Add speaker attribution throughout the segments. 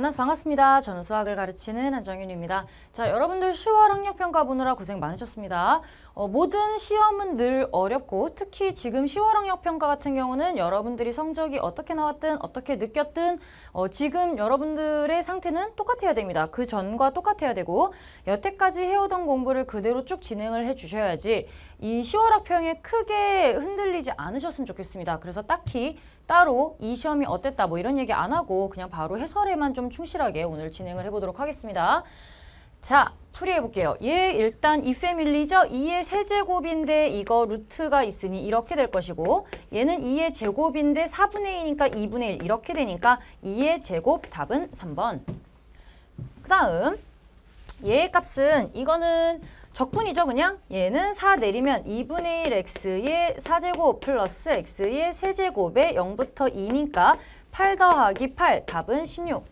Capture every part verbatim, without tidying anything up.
Speaker 1: 만나서 반갑습니다. 저는 수학을 가르치는 한정윤입니다. 자, 여러분들 시월 학력평가 보느라 고생 많으셨습니다. 어, 모든 시험은 늘 어렵고 특히 지금 시월 학력평가 같은 경우는 여러분들이 성적이 어떻게 나왔든 어떻게 느꼈든 어, 지금 여러분들의 상태는 똑같아야 됩니다. 그 전과 똑같아야 되고 여태까지 해오던 공부를 그대로 쭉 진행을 해주셔야지 이 시월 학평에 크게 흔들리지 않으셨으면 좋겠습니다. 그래서 딱히 따로 이 시험이 어땠다 뭐 이런 얘기 안 하고 그냥 바로 해설에만 좀 충실하게 오늘 진행을 해보도록 하겠습니다. 자, 풀이해볼게요. 얘 일단 이 패밀리죠? 이의 세제곱인데 이거 루트가 있으니 이렇게 될 것이고 얘는 이의 제곱인데 사분의 이니까 이분의 일 이렇게 되니까 이의 제곱 답은 삼 번. 그 다음 얘의 값은 이거는 적분이죠 그냥. 얘는 사 내리면 이분의 일 x의 사제곱 플러스 x의 세제곱에 영부터 이니까 팔 더하기 팔 답은 십육.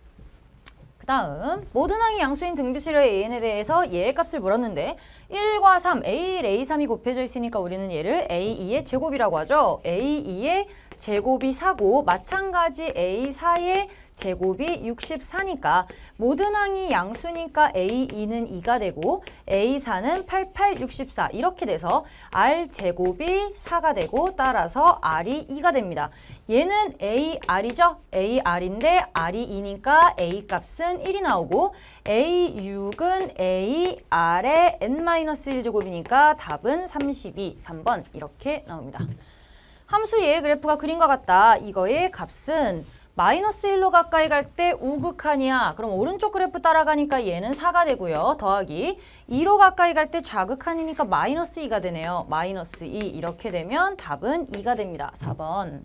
Speaker 1: 그 다음 모든 항이 양수인 등비수열의 an에 대해서 얘의 값을 물었는데 일과 삼, 에이 일, 에이 삼이 곱해져 있으니까 우리는 얘를 에이 이의 제곱이라고 하죠. 에이 이의 제곱이 사고 마찬가지 에이 사의 제곱이 육십사니까 모든 항이 양수니까 에이 이는 이가 되고 에이 사는 팔, 팔, 육십사 이렇게 돼서 R 제곱이 사가 되고 따라서 R이 이가 됩니다. 얘는 에이 알이죠? 에이 알인데 R이 이니까 A 값은 일이 나오고 에이 육은 에이 알의 엔 마이너스 일 제곱이니까 답은 삼십이, 삼 번 이렇게 나옵니다. 함수 얘의 그래프가 그림과 같다. 이거의 값은 마이너스 일로 가까이 갈 때 우극한이야. 그럼 오른쪽 그래프 따라가니까 얘는 사가 되고요. 더하기 이로 가까이 갈 때 좌극한이니까 마이너스 이가 되네요. 마이너스 이 이렇게 되면 답은 이가 됩니다. 사 번.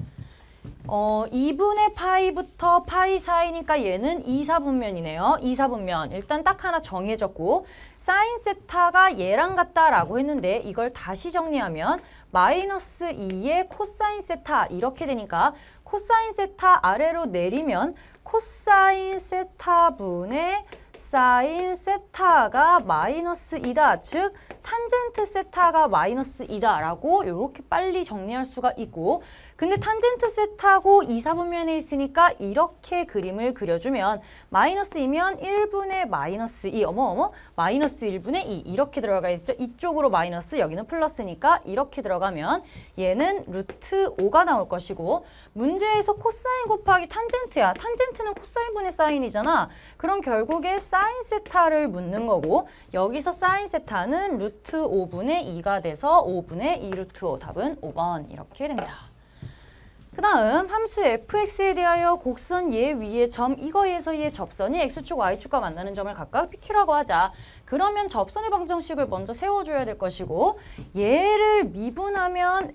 Speaker 1: 어, 이분의 파이부터 파이 사이니까 얘는 이 사분면이네요. 이 사분면. 일단 딱 하나 정해졌고 사인 세타가 얘랑 같다라고 했는데 이걸 다시 정리하면 마이너스 이의 코사인 세타 이렇게 되니까 코사인 세타 아래로 내리면 코사인 세타분의 사인 세타가 마이너스 이다. 즉 탄젠트 세타가 마이너스 이다 라고 이렇게 빨리 정리할 수가 있고 근데 탄젠트 세타고 이 사분면에 있으니까 이렇게 그림을 그려주면 마이너스 이면 일분의 마이너스 이 어머 어머 마이너스 일분의 이 이렇게 들어가 있죠. 이쪽으로 마이너스 여기는 플러스니까 이렇게 들어가면 얘는 루트 오가 나올 것이고 문제에서 코사인 곱하기 탄젠트야. 탄젠트는 코사인분의 사인이잖아. 그럼 결국에 사인 세타를 묻는 거고 여기서 사인 세타는 루트 오분의 이가 돼서 오분의 이 루트 오 답은 오 번 이렇게 됩니다. 그 다음 함수 fx에 대하여 곡선 얘 위의 점 이거에서의 접선이 x축, y축과 만나는 점을 각각 피큐라고 하자. 그러면 접선의 방정식을 먼저 세워줘야 될 것이고 얘를 미분하면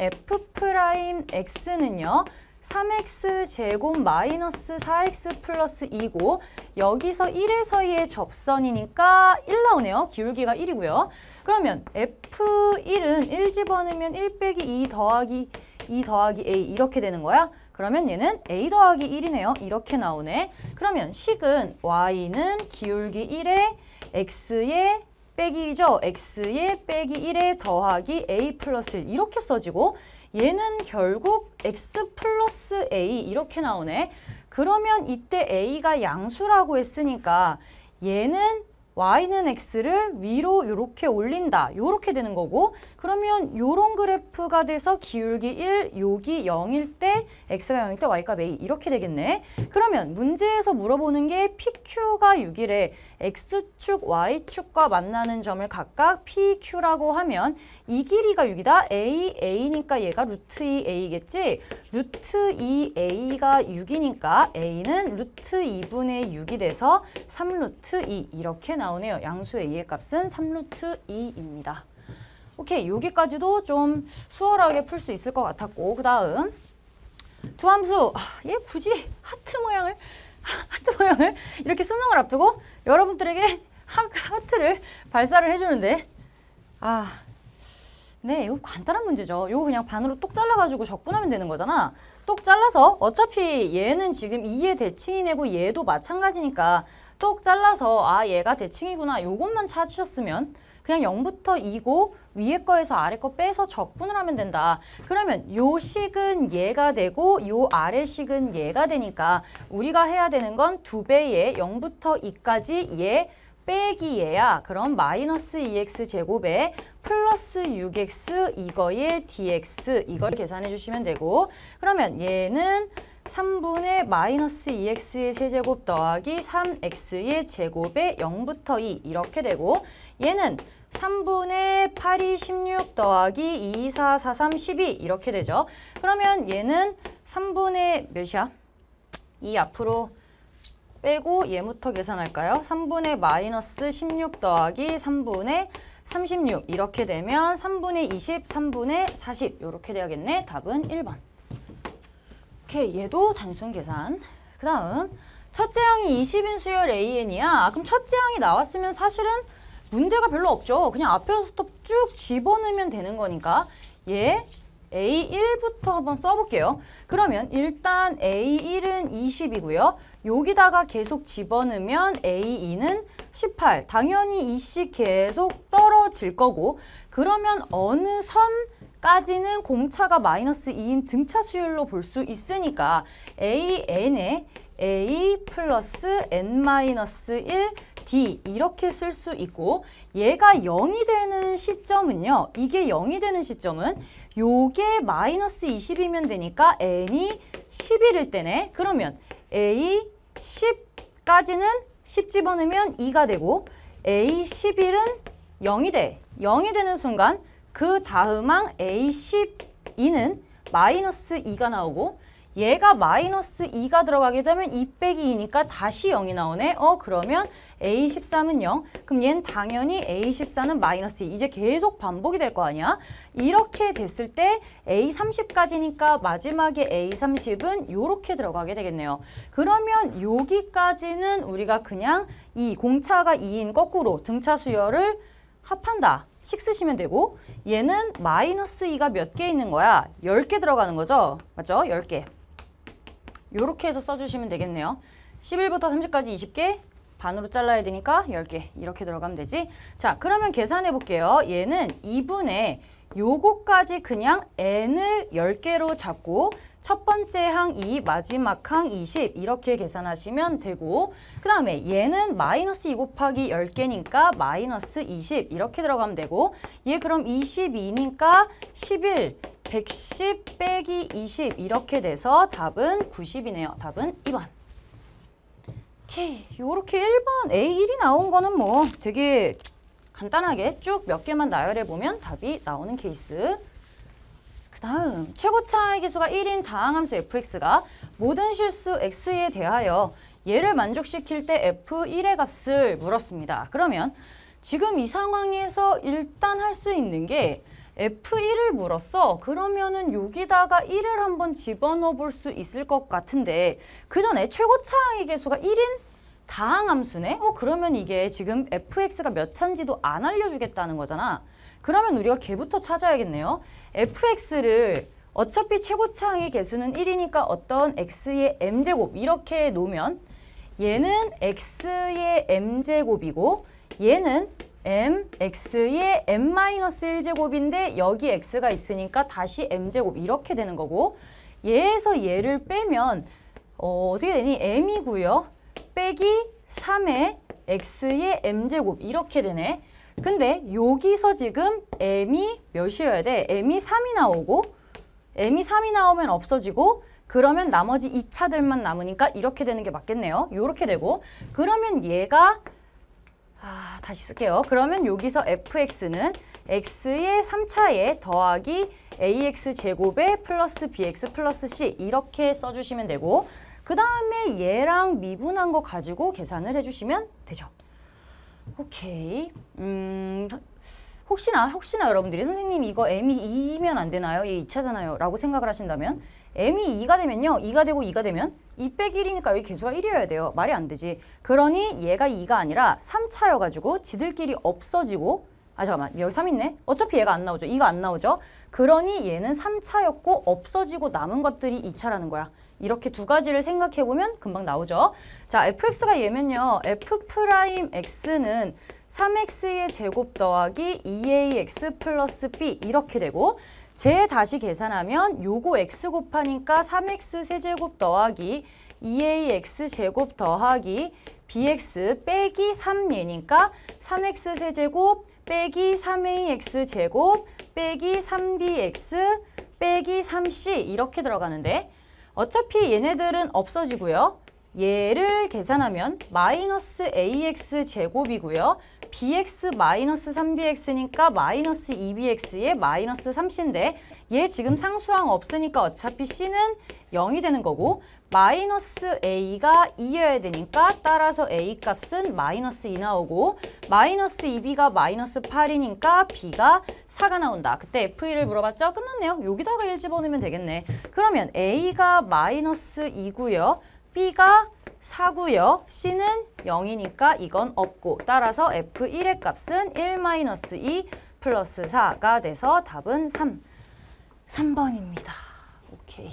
Speaker 1: f'x는요. 삼 엑스 제곱 마이너스 사 엑스 플러스 이고 여기서 일에서의 접선이니까 일 나오네요. 기울기가 일이고요. 그러면 에프 일은 일 집어넣으면 일 빼기 이 더하기 이 더하기 a 이렇게 되는 거야. 그러면 얘는 a 더하기 일이네요. 이렇게 나오네. 그러면 식은 y는 기울기 일에 x의 빼기 이죠. x의 빼기 일에 더하기 a 플러스 일 이렇게 써지고 얘는 결국 x 플러스 a 이렇게 나오네. 그러면 이때 a가 양수라고 했으니까 얘는 y는 x를 위로 이렇게 올린다. 이렇게 되는 거고 그러면 이런 그래프가 돼서 기울기 일, 여기 영일 때 x가 영일 때 y값 a 이렇게 되겠네. 그러면 문제에서 물어보는 게 피큐가 육이래. x축, y축과 만나는 점을 각각 피큐라고 하면 이 길이가 육이다. a, a니까 얘가 루트 이 a겠지. 루트 이 a가 육이니까 a는 루트 이분의 육이 돼서 삼 루트 이 이렇게 나오네요. 양수 a의 값은 삼 루트 이입니다. 오케이, 여기까지도 좀 수월하게 풀 수 있을 것 같았고 그 다음 두 함수. 아, 얘 굳이 하트 모양을 하트 모양을 이렇게 수능을 앞두고 여러분들에게 하, 하트를 발사를 해주는데 아, 네, 이거 간단한 문제죠. 이거 그냥 반으로 똑 잘라가지고 적분하면 되는 거잖아. 똑 잘라서 어차피 얘는 지금 이의 대칭이 내고 얘도 마찬가지니까 똑 잘라서 아 얘가 대칭이구나 요것만 찾으셨으면 그냥 영부터 이고 위에 거에서 아래 거 빼서 적분을 하면 된다. 그러면 요 식은 얘가 되고 요 아래 식은 얘가 되니까 우리가 해야 되는 건 두 배의 영부터 이까지 얘 빼기 얘야. 그럼 마이너스 이 엑스 제곱에 플러스 육 엑스 이거의 dx 이걸 계산해 주시면 되고 그러면 얘는 삼분의 마이너스 이 엑스의 세제곱 더하기 삼 엑스의 제곱에 영부터 이 이렇게 되고 얘는 삼분의 팔이 십육 더하기 이, 사, 사, 삼, 십이 이렇게 되죠. 그러면 얘는 삼분의 몇이야? 이 앞으로 빼고 얘부터 계산할까요? 삼분의 마이너스 십육 더하기 삼분의 삼십육 이렇게 되면 삼분의 이십, 삼분의 사십 이렇게 돼야겠네. 답은 일 번. 오케이, 얘도 단순 계산. 그 다음 첫째 항이 이십인 수열 에이엔이야. 그럼 첫째 항이 나왔으면 사실은 문제가 별로 없죠. 그냥 앞에서부터 쭉 집어넣으면 되는 거니까 얘 에이 일부터 한번 써볼게요. 그러면 일단 에이 일은 이십이고요. 여기다가 계속 집어넣으면 에이 이는 십팔. 당연히 이 식 계속 떨어질 거고 그러면 어느 선까지는 공차가 마이너스 이인 등차 수열로 볼 수 있으니까 에이 엔에 A 플러스 N 마이너스 일 D 이렇게 쓸 수 있고 얘가 영이 되는 시점은요. 이게 영이 되는 시점은 요게 마이너스 이십이면 되니까 N이 십일일 때네. 그러면 A 십까지는 십 집어넣으면 이가 되고 에이 십일은 영이 돼. 영이 되는 순간 그 다음 항 에이 십이는 마이너스 이가 나오고 얘가 마이너스 이가 들어가게 되면 이 빼기 이니까 다시 영이 나오네. 어 그러면 에이 십삼은 영. 그럼 얘는 당연히 에이 십사는 마이너스 이. 이제 계속 반복이 될 거 아니야. 이렇게 됐을 때 에이 삼십까지니까 마지막에 에이 삼십은 요렇게 들어가게 되겠네요. 그러면 여기까지는 우리가 그냥 이 공차가 이인 거꾸로 등차 수열을 합한다. 식 쓰시면 되고 얘는 마이너스 이가 몇 개 있는 거야? 열 개 들어가는 거죠? 맞죠? 열 개. 요렇게 해서 써주시면 되겠네요. 십일부터 삼십까지 이십 개, 반으로 잘라야 되니까 열 개 이렇게 들어가면 되지. 자, 그러면 계산해 볼게요. 얘는 이분의 요거까지 그냥 n을 열 개로 잡고 첫 번째 항 이, 마지막 항 이십 이렇게 계산하시면 되고 그 다음에 얘는 마이너스 이 곱하기 열 개니까 마이너스 이십 이렇게 들어가면 되고 얘 그럼 이십이니까 십일, 백십 빼기 이십 이렇게 돼서 답은 구십이네요. 답은 이 번. 오케이, 요렇게 일 번 에이 일이 나온 거는 뭐 되게 간단하게 쭉 몇 개만 나열해 보면 답이 나오는 케이스. 그 다음 최고차의 기수가 일인 다항함수 에프엑스가 모든 실수 x에 대하여 얘를 만족시킬 때 에프 일의 값을 물었습니다. 그러면 지금 이 상황에서 일단 할 수 있는 게 에프 일을 물었어. 그러면은 여기다가 일을 한번 집어넣어 볼 수 있을 것 같은데 그 전에 최고차항의 개수가 일인 다항함수네? 어 그러면 이게 지금 에프엑스가 몇 차인지도 안 알려주겠다는 거잖아. 그러면 우리가 걔부터 찾아야겠네요. 에프엑스를 어차피 최고차항의 개수는 일이니까 어떤 x의 m제곱 이렇게 놓으면 얘는 x의 m제곱이고 얘는 m, x의 m-일 제곱인데 여기 x가 있으니까 다시 m제곱 이렇게 되는 거고 얘에서 얘를 빼면 어, 어떻게 되니? m이고요. 빼기 삼의 x의 m제곱 이렇게 되네. 근데 여기서 지금 m이 몇이어야 돼? m이 삼이 나오고 m이 삼이 나오면 없어지고 그러면 나머지 이 차들만 남으니까 이렇게 되는 게 맞겠네요. 이렇게 되고 그러면 얘가 아, 다시 쓸게요. 그러면 여기서 에프엑스는 x의 삼 차에 더하기 에이엑스 제곱에 플러스 bx 플러스 c 이렇게 써주시면 되고 그 다음에 얘랑 미분한 거 가지고 계산을 해주시면 되죠. 오케이. 음, 혹시나 혹시나 여러분들이 선생님 이거 m이 이면 안 되나요? 얘 이 차잖아요. 라고 생각을 하신다면 m이 이가 되면요. 이가 되고 이가 되면 이 빼기 일이니까 여기 개수가 일이어야 돼요. 말이 안 되지. 그러니 얘가 이가 아니라 삼 차여가지고 지들끼리 없어지고 아 잠깐만 여기 삼 있네. 어차피 얘가 안 나오죠. 이가 안 나오죠. 그러니 얘는 삼 차였고 없어지고 남은 것들이 이 차라는 거야. 이렇게 두 가지를 생각해보면 금방 나오죠. 자, 에프엑스가 얘면요. F'X는 삼 엑스의 제곱 더하기 이 에이엑스 플러스 B 이렇게 되고 제 다시 계산하면 요거 X 곱하니까 삼 엑스 세제곱 더하기 이 에이엑스 제곱 더하기 bx 빼기 삼 얘니까 삼 엑스 세제곱 빼기 삼 에이엑스 제곱 빼기 삼 비엑스 빼기 삼 씨 이렇게 들어가는데 어차피 얘네들은 없어지고요. 얘를 계산하면 마이너스 에이엑스 제곱이고요. bx 마이너스 삼 비엑스니까 마이너스 이 비엑스에 마이너스 삼 씨인데 얘 지금 상수항 없으니까 어차피 c는 영이 되는 거고 마이너스 a가 이여야 되니까 따라서 a 값은 마이너스 이 나오고 마이너스 이 비가 마이너스 팔이니까 b가 사가 나온다. 그때 에프 일을 물어봤죠? 끝났네요. 여기다가 일 집어넣으면 되겠네. 그러면 a가 마이너스 이고요. b가 사고요. c는 영이니까 이건 없고 따라서 에프 일의 값은 일 마이너스 이 플러스 사가 돼서 답은 삼. 삼 번입니다. 오케이.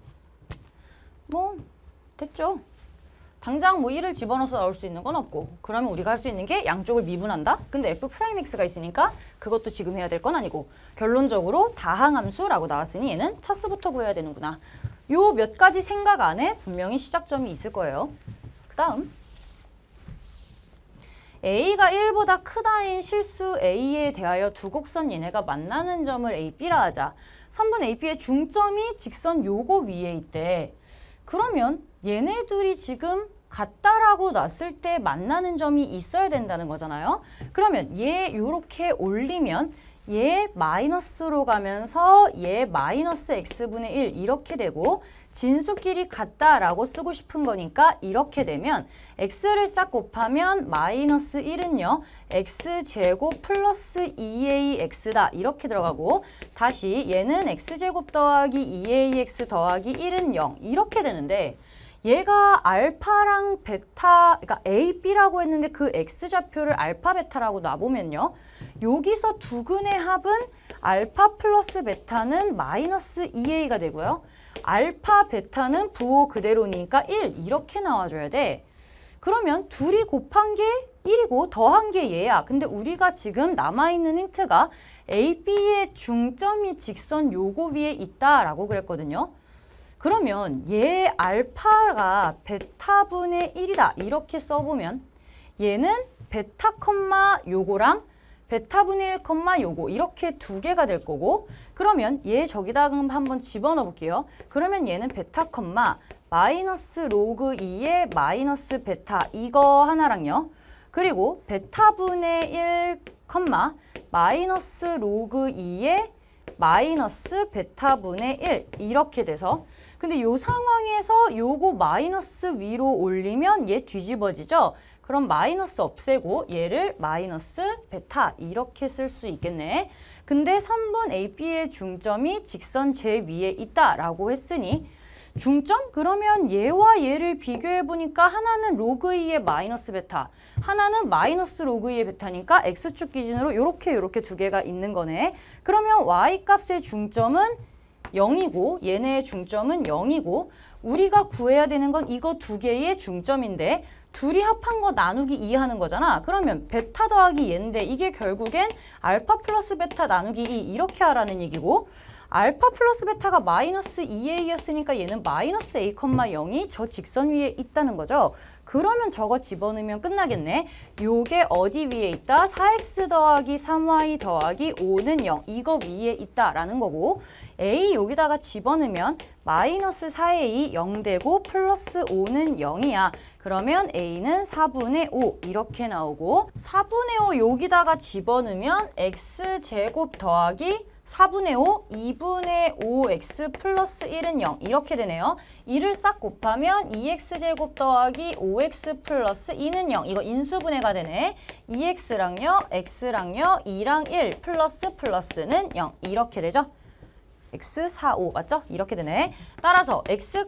Speaker 1: 뭐 됐죠. 당장 뭐 일을 집어넣어서 나올 수 있는 건 없고 그러면 우리가 할 수 있는 게 양쪽을 미분한다? 근데 F'X가 있으니까 그것도 지금 해야 될 건 아니고 결론적으로 다항함수라고 나왔으니 얘는 차수부터 구해야 되는구나. 요 몇 가지 생각 안에 분명히 시작점이 있을 거예요. 그 다음 A가 일보다 크다인 실수 A에 대하여 두 곡선 얘네가 만나는 점을 에이 비라 하자. 선분 에이 비의 중점이 직선 요거 위에 있대. 그러면 얘네 둘이 지금 같다라고 놨을 때 만나는 점이 있어야 된다는 거잖아요. 그러면 얘 요렇게 올리면 얘 마이너스로 가면서 얘 마이너스 x분의 일 이렇게 되고 진수끼리 같다라고 쓰고 싶은 거니까 이렇게 되면 x를 싹 곱하면 마이너스 일은요. x제곱 플러스 이 에이엑스다 이렇게 들어가고 다시 얘는 x제곱 더하기 이 에이엑스 더하기 일은 영 이렇게 되는데 얘가 알파랑 베타, 그러니까 에이 비라고 했는데 그 x좌표를 알파 베타라고 놔보면요. 여기서 두 근의 합은 알파 플러스 베타는 마이너스 이 에이가 되고요. 알파 베타는 부호 그대로니까 일 이렇게 나와줘야 돼. 그러면 둘이 곱한 게 일이고 더한 게 얘야. 근데 우리가 지금 남아있는 힌트가 에이 비의 중점이 직선 요거 위에 있다라고 그랬거든요. 그러면 얘 알파가 베타분의 일이다 이렇게 써보면 얘는 베타 컴마 요거랑 베타분의 일 컴마 요거 이렇게 두 개가 될 거고 그러면 얘 저기다가 한번 집어넣어 볼게요. 그러면 얘는 베타 컴마 마이너스 로그 이의 마이너스 베타 이거 하나랑요. 그리고 베타분의 일 컴마 마이너스 로그 이의 마이너스 베타분의 일 이렇게 돼서 근데 요 상황에서 요거 마이너스 위로 올리면 얘 뒤집어지죠? 그럼 마이너스 없애고 얘를 마이너스 베타 이렇게 쓸 수 있겠네. 근데 선분 에이 비의 중점이 직선 제 위에 있다라고 했으니 중점? 그러면 얘와 얘를 비교해보니까 하나는 로그 이의 마이너스 베타, 하나는 마이너스 로그 이의 베타니까 x축 기준으로 요렇게 요렇게 두 개가 있는 거네. 그러면 y값의 중점은 영이고 얘네의 중점은 영이고 우리가 구해야 되는 건 이거 두 개의 중점인데 둘이 합한 거 나누기 이 하는 거잖아. 그러면 베타 더하기 얘인데 이게 결국엔 알파 플러스 베타 나누기 이 이렇게 하라는 얘기고 알파 플러스 베타가 마이너스 이 에이였으니까 얘는 마이너스 에이, 영이 저 직선 위에 있다는 거죠. 그러면 저거 집어넣으면 끝나겠네. 요게 어디 위에 있다? 사 엑스 더하기 삼 와이 더하기 오는 영. 이거 위에 있다라는 거고 a 여기다가 집어넣으면 마이너스 사 에이 영 되고 플러스 오는 영이야. 그러면 a는 사분의 오 이렇게 나오고 사분의 오 여기다가 집어넣으면 x제곱 더하기 사분의 오, 이분의 오 엑스 플러스 일은 영 이렇게 되네요. 이를 싹 곱하면 이 엑스제곱 더하기 오 엑스 플러스 이는 영 이거 인수분해가 되네. 이 엑스랑요, x랑요, 이랑 일 플러스 플러스는 영 이렇게 되죠. x 사, 오 맞죠? 이렇게 되네. 따라서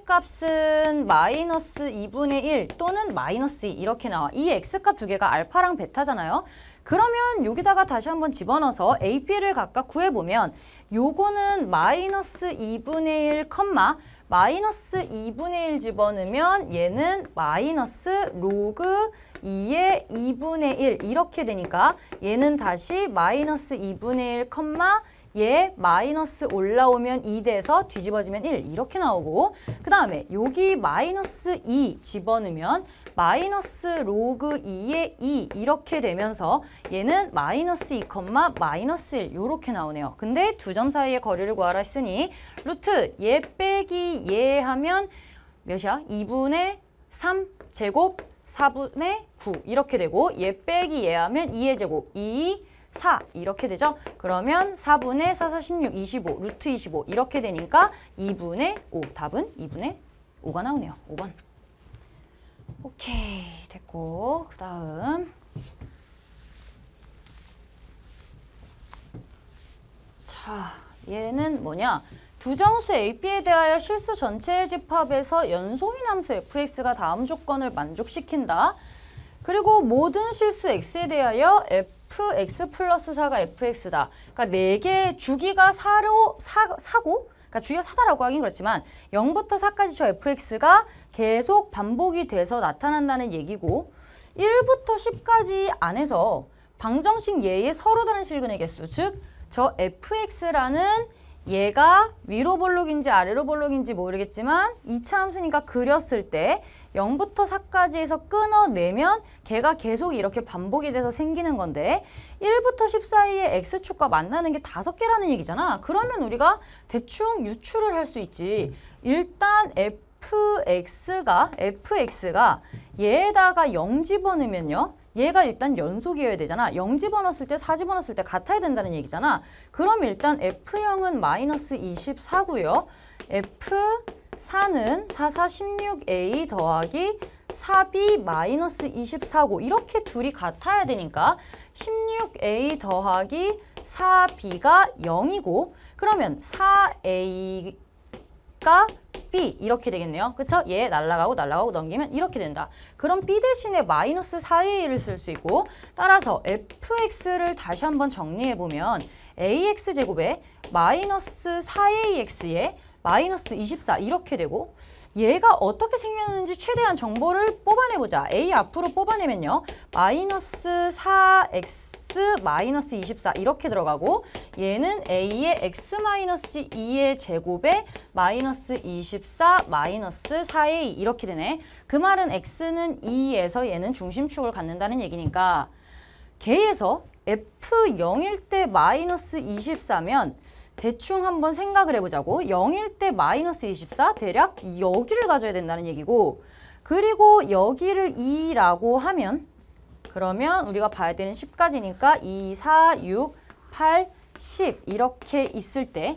Speaker 1: x값은 마이너스 이분의 일 또는 마이너스 이 이렇게 나와. 이 x값 두 개가 알파랑 베타잖아요. 그러면 여기다가 다시 한번 집어넣어서 에이 비를 각각 구해보면 요거는 마이너스 이분의 일 컴마 마이너스 이분의 일 집어넣으면 얘는 마이너스 로그 이의 이분의 일 이렇게 되니까 얘는 다시 마이너스 이분의 일 컴마 얘 마이너스 올라오면 이 돼서 뒤집어지면 일 이렇게 나오고 그 다음에 여기 마이너스 이 집어넣으면 마이너스 로그 이의 이 이렇게 되면서 얘는 마이너스 이 컴마 마이너스 일 이렇게 나오네요. 근데 두 점 사이의 거리를 구하라 했으니 루트 얘 빼기 얘 하면 몇이야? 이분의 삼 제곱 사분의 구 이렇게 되고 얘 빼기 얘 하면 이의 제곱 이 사 이렇게 되죠. 그러면 사분의 사, 사, 십육, 이십오, 루트 이십오 이렇게 되니까 이분의 오 답은 이분의 오가 나오네요. 오 번. 오케이 됐고 그 다음 자 얘는 뭐냐 두 정수 에이피에 대하여 실수 전체의 집합에서 연속인 함수 에프엑스가 다음 조건을 만족시킨다. 그리고 모든 실수 x에 대하여 fx 플러스 사가 fx다. 그러니까 네 개 주기가 사로 사, 사고 그러니까 주기가 사다라고 하긴 그렇지만 영부터 사까지 저 fx가 계속 반복이 돼서 나타난다는 얘기고 일부터 십까지 안에서 방정식 예의 서로 다른 실근의 개수 즉 저 fx라는 얘가 위로 볼록인지 아래로 볼록인지 모르겠지만 이 차 함수니까 그렸을 때 영부터 사까지 해서 끊어내면 걔가 계속 이렇게 반복이 돼서 생기는 건데 일부터 십 사이에 x축과 만나는 게 다섯 개라는 얘기잖아. 그러면 우리가 대충 유추를 할 수 있지. 일단 fx가 fx가 얘에다가 영 집어넣으면요. 얘가 일단 연속이어야 되잖아. 영 집어넣었을 때 사 집어넣었을 때 같아야 된다는 얘기잖아. 그럼 일단 에프영은 마이너스 이십사고요. 에프사는 사, 사, 십육 에이 더하기 사 비 마이너스 이십사고 이렇게 둘이 같아야 되니까 십육 에이 더하기 사 비가 영이고 그러면 사 에이가 B 이렇게 되겠네요. 그쵸? 얘 날라가고 날라가고 넘기면 이렇게 된다. 그럼 B 대신에 마이너스 사의 일을 쓸 수 있고 따라서 fx를 다시 한번 정리해보면 ax제곱에 마이너스 사의 x에 마이너스 이십사 이렇게 되고 얘가 어떻게 생겼는지 최대한 정보를 뽑아내보자. A 앞으로 뽑아내면요. 마이너스 사 엑스 마이너스 이십사 이렇게 들어가고 얘는 A의 x 마이너스 이의 제곱에 마이너스 이십사 마이너스 사의 이 이렇게 되네. 그 말은 x는 이에서 얘는 중심축을 갖는다는 얘기니까 걔에서 에프 영일 때 마이너스 이십사면 대충 한번 생각을 해보자고. 영일 때 마이너스 이십사 대략 여기를 가져야 된다는 얘기고 그리고 여기를 이라고 하면 그러면 우리가 봐야 되는 십까지니까 이, 사, 육, 팔, 십 이렇게 있을 때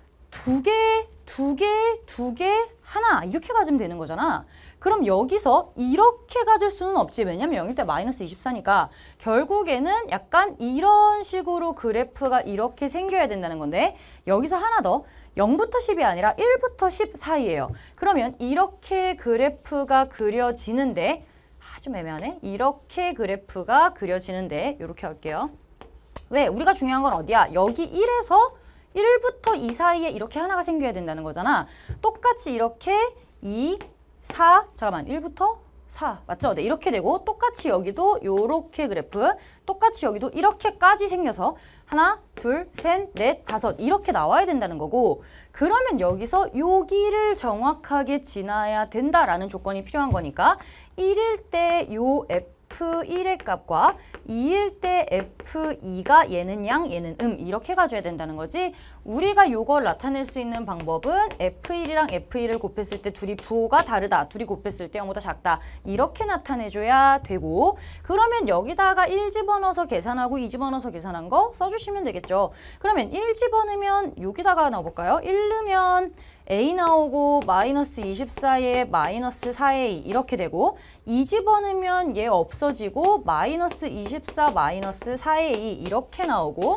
Speaker 1: 두 개, 두 개, 두 개, 하나 이렇게 가지면 되는 거잖아. 그럼 여기서 이렇게 가질 수는 없지. 왜냐면 영일 때 마이너스 이십사니까 결국에는 약간 이런 식으로 그래프가 이렇게 생겨야 된다는 건데 여기서 하나 더 영부터 십이 아니라 일부터 십 사이예요. 그러면 이렇게 그래프가 그려지는데 아, 좀 애매하네. 이렇게 그래프가 그려지는데 이렇게 할게요. 왜? 우리가 중요한 건 어디야? 여기 일에서 일부터 이 사이에 이렇게 하나가 생겨야 된다는 거잖아. 똑같이 이렇게 이, 사, 잠깐만 일부터 사 맞죠? 네, 이렇게 되고 똑같이 여기도 요렇게 그래프 똑같이 여기도 이렇게까지 생겨서 하나, 둘, 셋, 넷, 다섯 이렇게 나와야 된다는 거고 그러면 여기서 여기를 정확하게 지나야 된다라는 조건이 필요한 거니까 일일 때 요 에프 일의 값과 이일 때 에프 이가 얘는 양, 얘는 음 이렇게 가져야 된다는 거지. 우리가 요걸 나타낼 수 있는 방법은 에프 일이랑 에프 이를 곱했을 때 둘이 부호가 다르다. 둘이 곱했을 때 영보다 작다. 이렇게 나타내줘야 되고 그러면 여기다가 일 집어넣어서 계산하고 이 집어넣어서 계산한 거 써주시면 되겠죠. 그러면 일 집어넣으면 여기다가 넣어볼까요? 일 넣으면 A 나오고 마이너스 이십사에 마이너스 사에 이 이렇게 되고 이 집어넣으면 얘 없어지고 마이너스 이십사 마이너스 사에 이 이렇게 나오고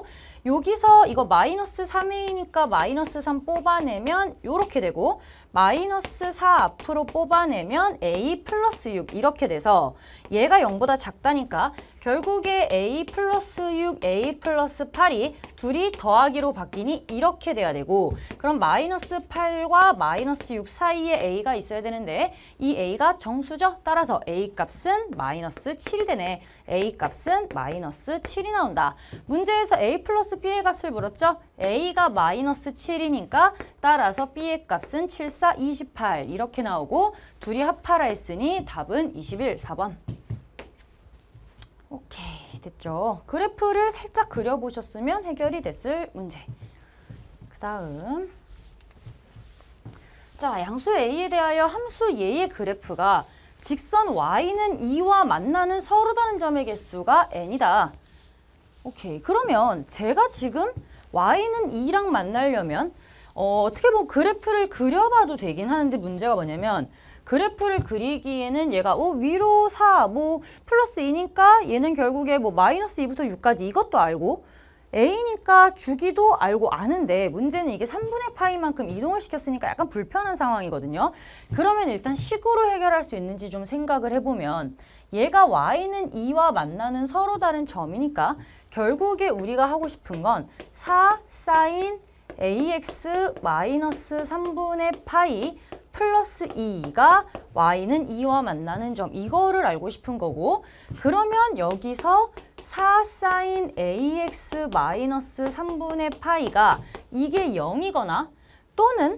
Speaker 1: 여기서 이거 마이너스 삼에이니까 마이너스 삼 뽑아내면 이렇게 되고 마이너스 사 앞으로 뽑아내면 a 플러스 육 이렇게 돼서 얘가 영보다 작다니까 결국에 a 플러스 육, a 플러스 팔이 둘이 더하기로 바뀌니 이렇게 돼야 되고 그럼 마이너스 팔과 마이너스 육 사이에 a가 있어야 되는데 이 a가 정수죠? 따라서 a 값은 마이너스 칠이 되네. a 값은 마이너스 칠이 나온다. 문제에서 a 플러스 b의 값을 물었죠? a가 마이너스 칠이니까 따라서 b의 값은 칠, 사, 이십팔 이렇게 나오고 둘이 합하라 했으니 답은 이십일, 사 번. 오케이, 됐죠? 그래프를 살짝 그려보셨으면 해결이 됐을 문제. 그 다음 자, 양수 a에 대하여 함수 얘의 그래프가 직선 y는 이와 만나는 서로 다른 점의 개수가 n이다. 오케이, 그러면 제가 지금 y는 이랑 만나려면 어, 어떻게 보면 그래프를 그려봐도 되긴 하는데 문제가 뭐냐면 그래프를 그리기에는 얘가 어, 위로 사, 뭐 플러스 이니까 얘는 결국에 뭐 마이너스 이부터 육까지 이것도 알고 a니까 주기도 알고 아는데 문제는 이게 삼분의 파이만큼 이동을 시켰으니까 약간 불편한 상황이거든요. 그러면 일단 식으로 해결할 수 있는지 좀 생각을 해보면 얘가 y는 이와 만나는 서로 다른 점이니까 결국에 우리가 하고 싶은 건 사 사인 ax 마이너스 삼분의 파이 플러스 이가 y는 이와 만나는 점 이거를 알고 싶은 거고 그러면 여기서 사 사인 ax 마이너스 삼분의 파이가 이게 영이거나 또는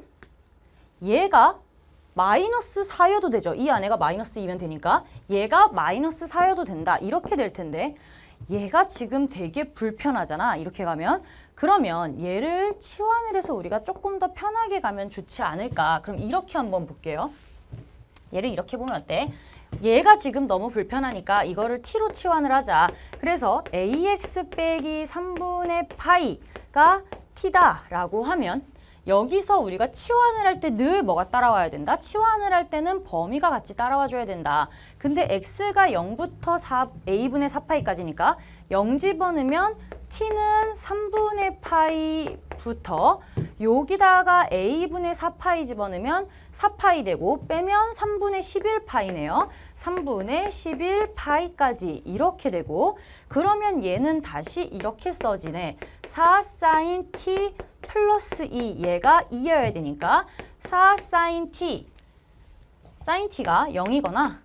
Speaker 1: 얘가 마이너스 사여도 되죠. 이 안에가 마이너스 이면 되니까 얘가 마이너스 사여도 된다. 이렇게 될 텐데 얘가 지금 되게 불편하잖아. 이렇게 가면. 그러면 얘를 치환을 해서 우리가 조금 더 편하게 가면 좋지 않을까. 그럼 이렇게 한번 볼게요. 얘를 이렇게 보면 어때? 얘가 지금 너무 불편하니까 이거를 t로 치환을 하자. 그래서 ax 빼기 삼분의 파이가 t다라고 하면 여기서 우리가 치환을 할 때 늘 뭐가 따라와야 된다? 치환을 할 때는 범위가 같이 따라와 줘야 된다. 근데 x가 영부터 사, a분의 사 파이까지니까 영 집어넣으면 t는 삼분의 파이부터 여기다가 a분의 사 파이 집어넣으면 사 파이 되고 빼면 삼분의 십일 파이네요. 삼분의 십일 파이까지 이렇게 되고 그러면 얘는 다시 이렇게 써지네. 사 사인 t 플러스 이 얘가 이여야 되니까 사 사인 t 사인 t가 영이거나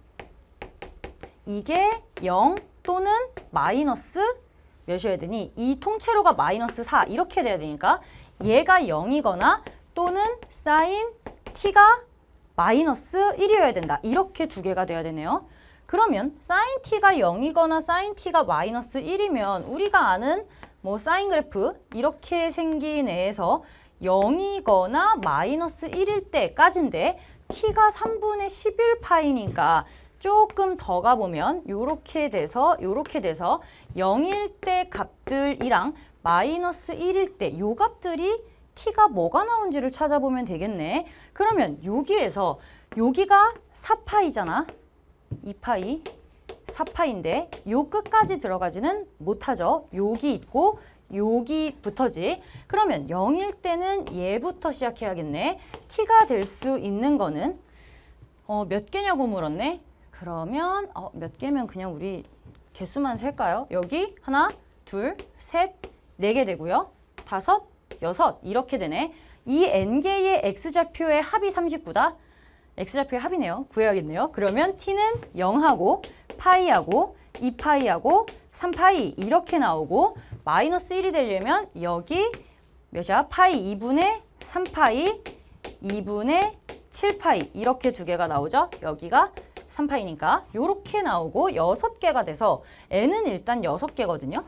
Speaker 1: 이게 영 또는 마이너스 몇이어야 되니 이 통째로가 마이너스 사 이렇게 돼야 되니까 얘가 영이거나 또는 사인 t가 마이너스 일이어야 된다. 이렇게 두 개가 돼야 되네요. 그러면 사인 t가 영이거나 사인 t가 마이너스 일이면 우리가 아는 뭐 사인 그래프 이렇게 생긴 애에서 영이거나 마이너스 일일 때까지인데 t가 삼분의 십일 파이니까 조금 더 가보면 요렇게 돼서 요렇게 돼서 영일 때 값들이랑 마이너스 일일 때 요 값들이 t가 뭐가 나온지를 찾아보면 되겠네. 그러면 여기에서 여기가 사 파이잖아. 이 파이, 사 파이인데 요 끝까지 들어가지는 못하죠. 여기 있고 여기부터지. 그러면 영일 때는 얘부터 시작해야겠네. t가 될 수 있는 거는 어, 몇 개냐고 물었네. 그러면 어, 몇 개면 그냥 우리 개수만 셀까요? 여기 하나, 둘, 셋, 네 개 되고요. 다섯, 여섯 이렇게 되네. 이 n개의 x좌표의 합이 삼십구다. x좌표의 합이네요. 구해야겠네요. 그러면 t는 영하고 파이하고 이 파이하고 삼 파이 이렇게 나오고 마이너스 일이 되려면 여기 몇이야? 파이 이분의 삼 파이 이분의 칠 파이 이렇게 두 개가 나오죠. 여기가 삼 파이니까 이렇게 나오고 여섯 개가 돼서 n은 일단 여섯 개거든요.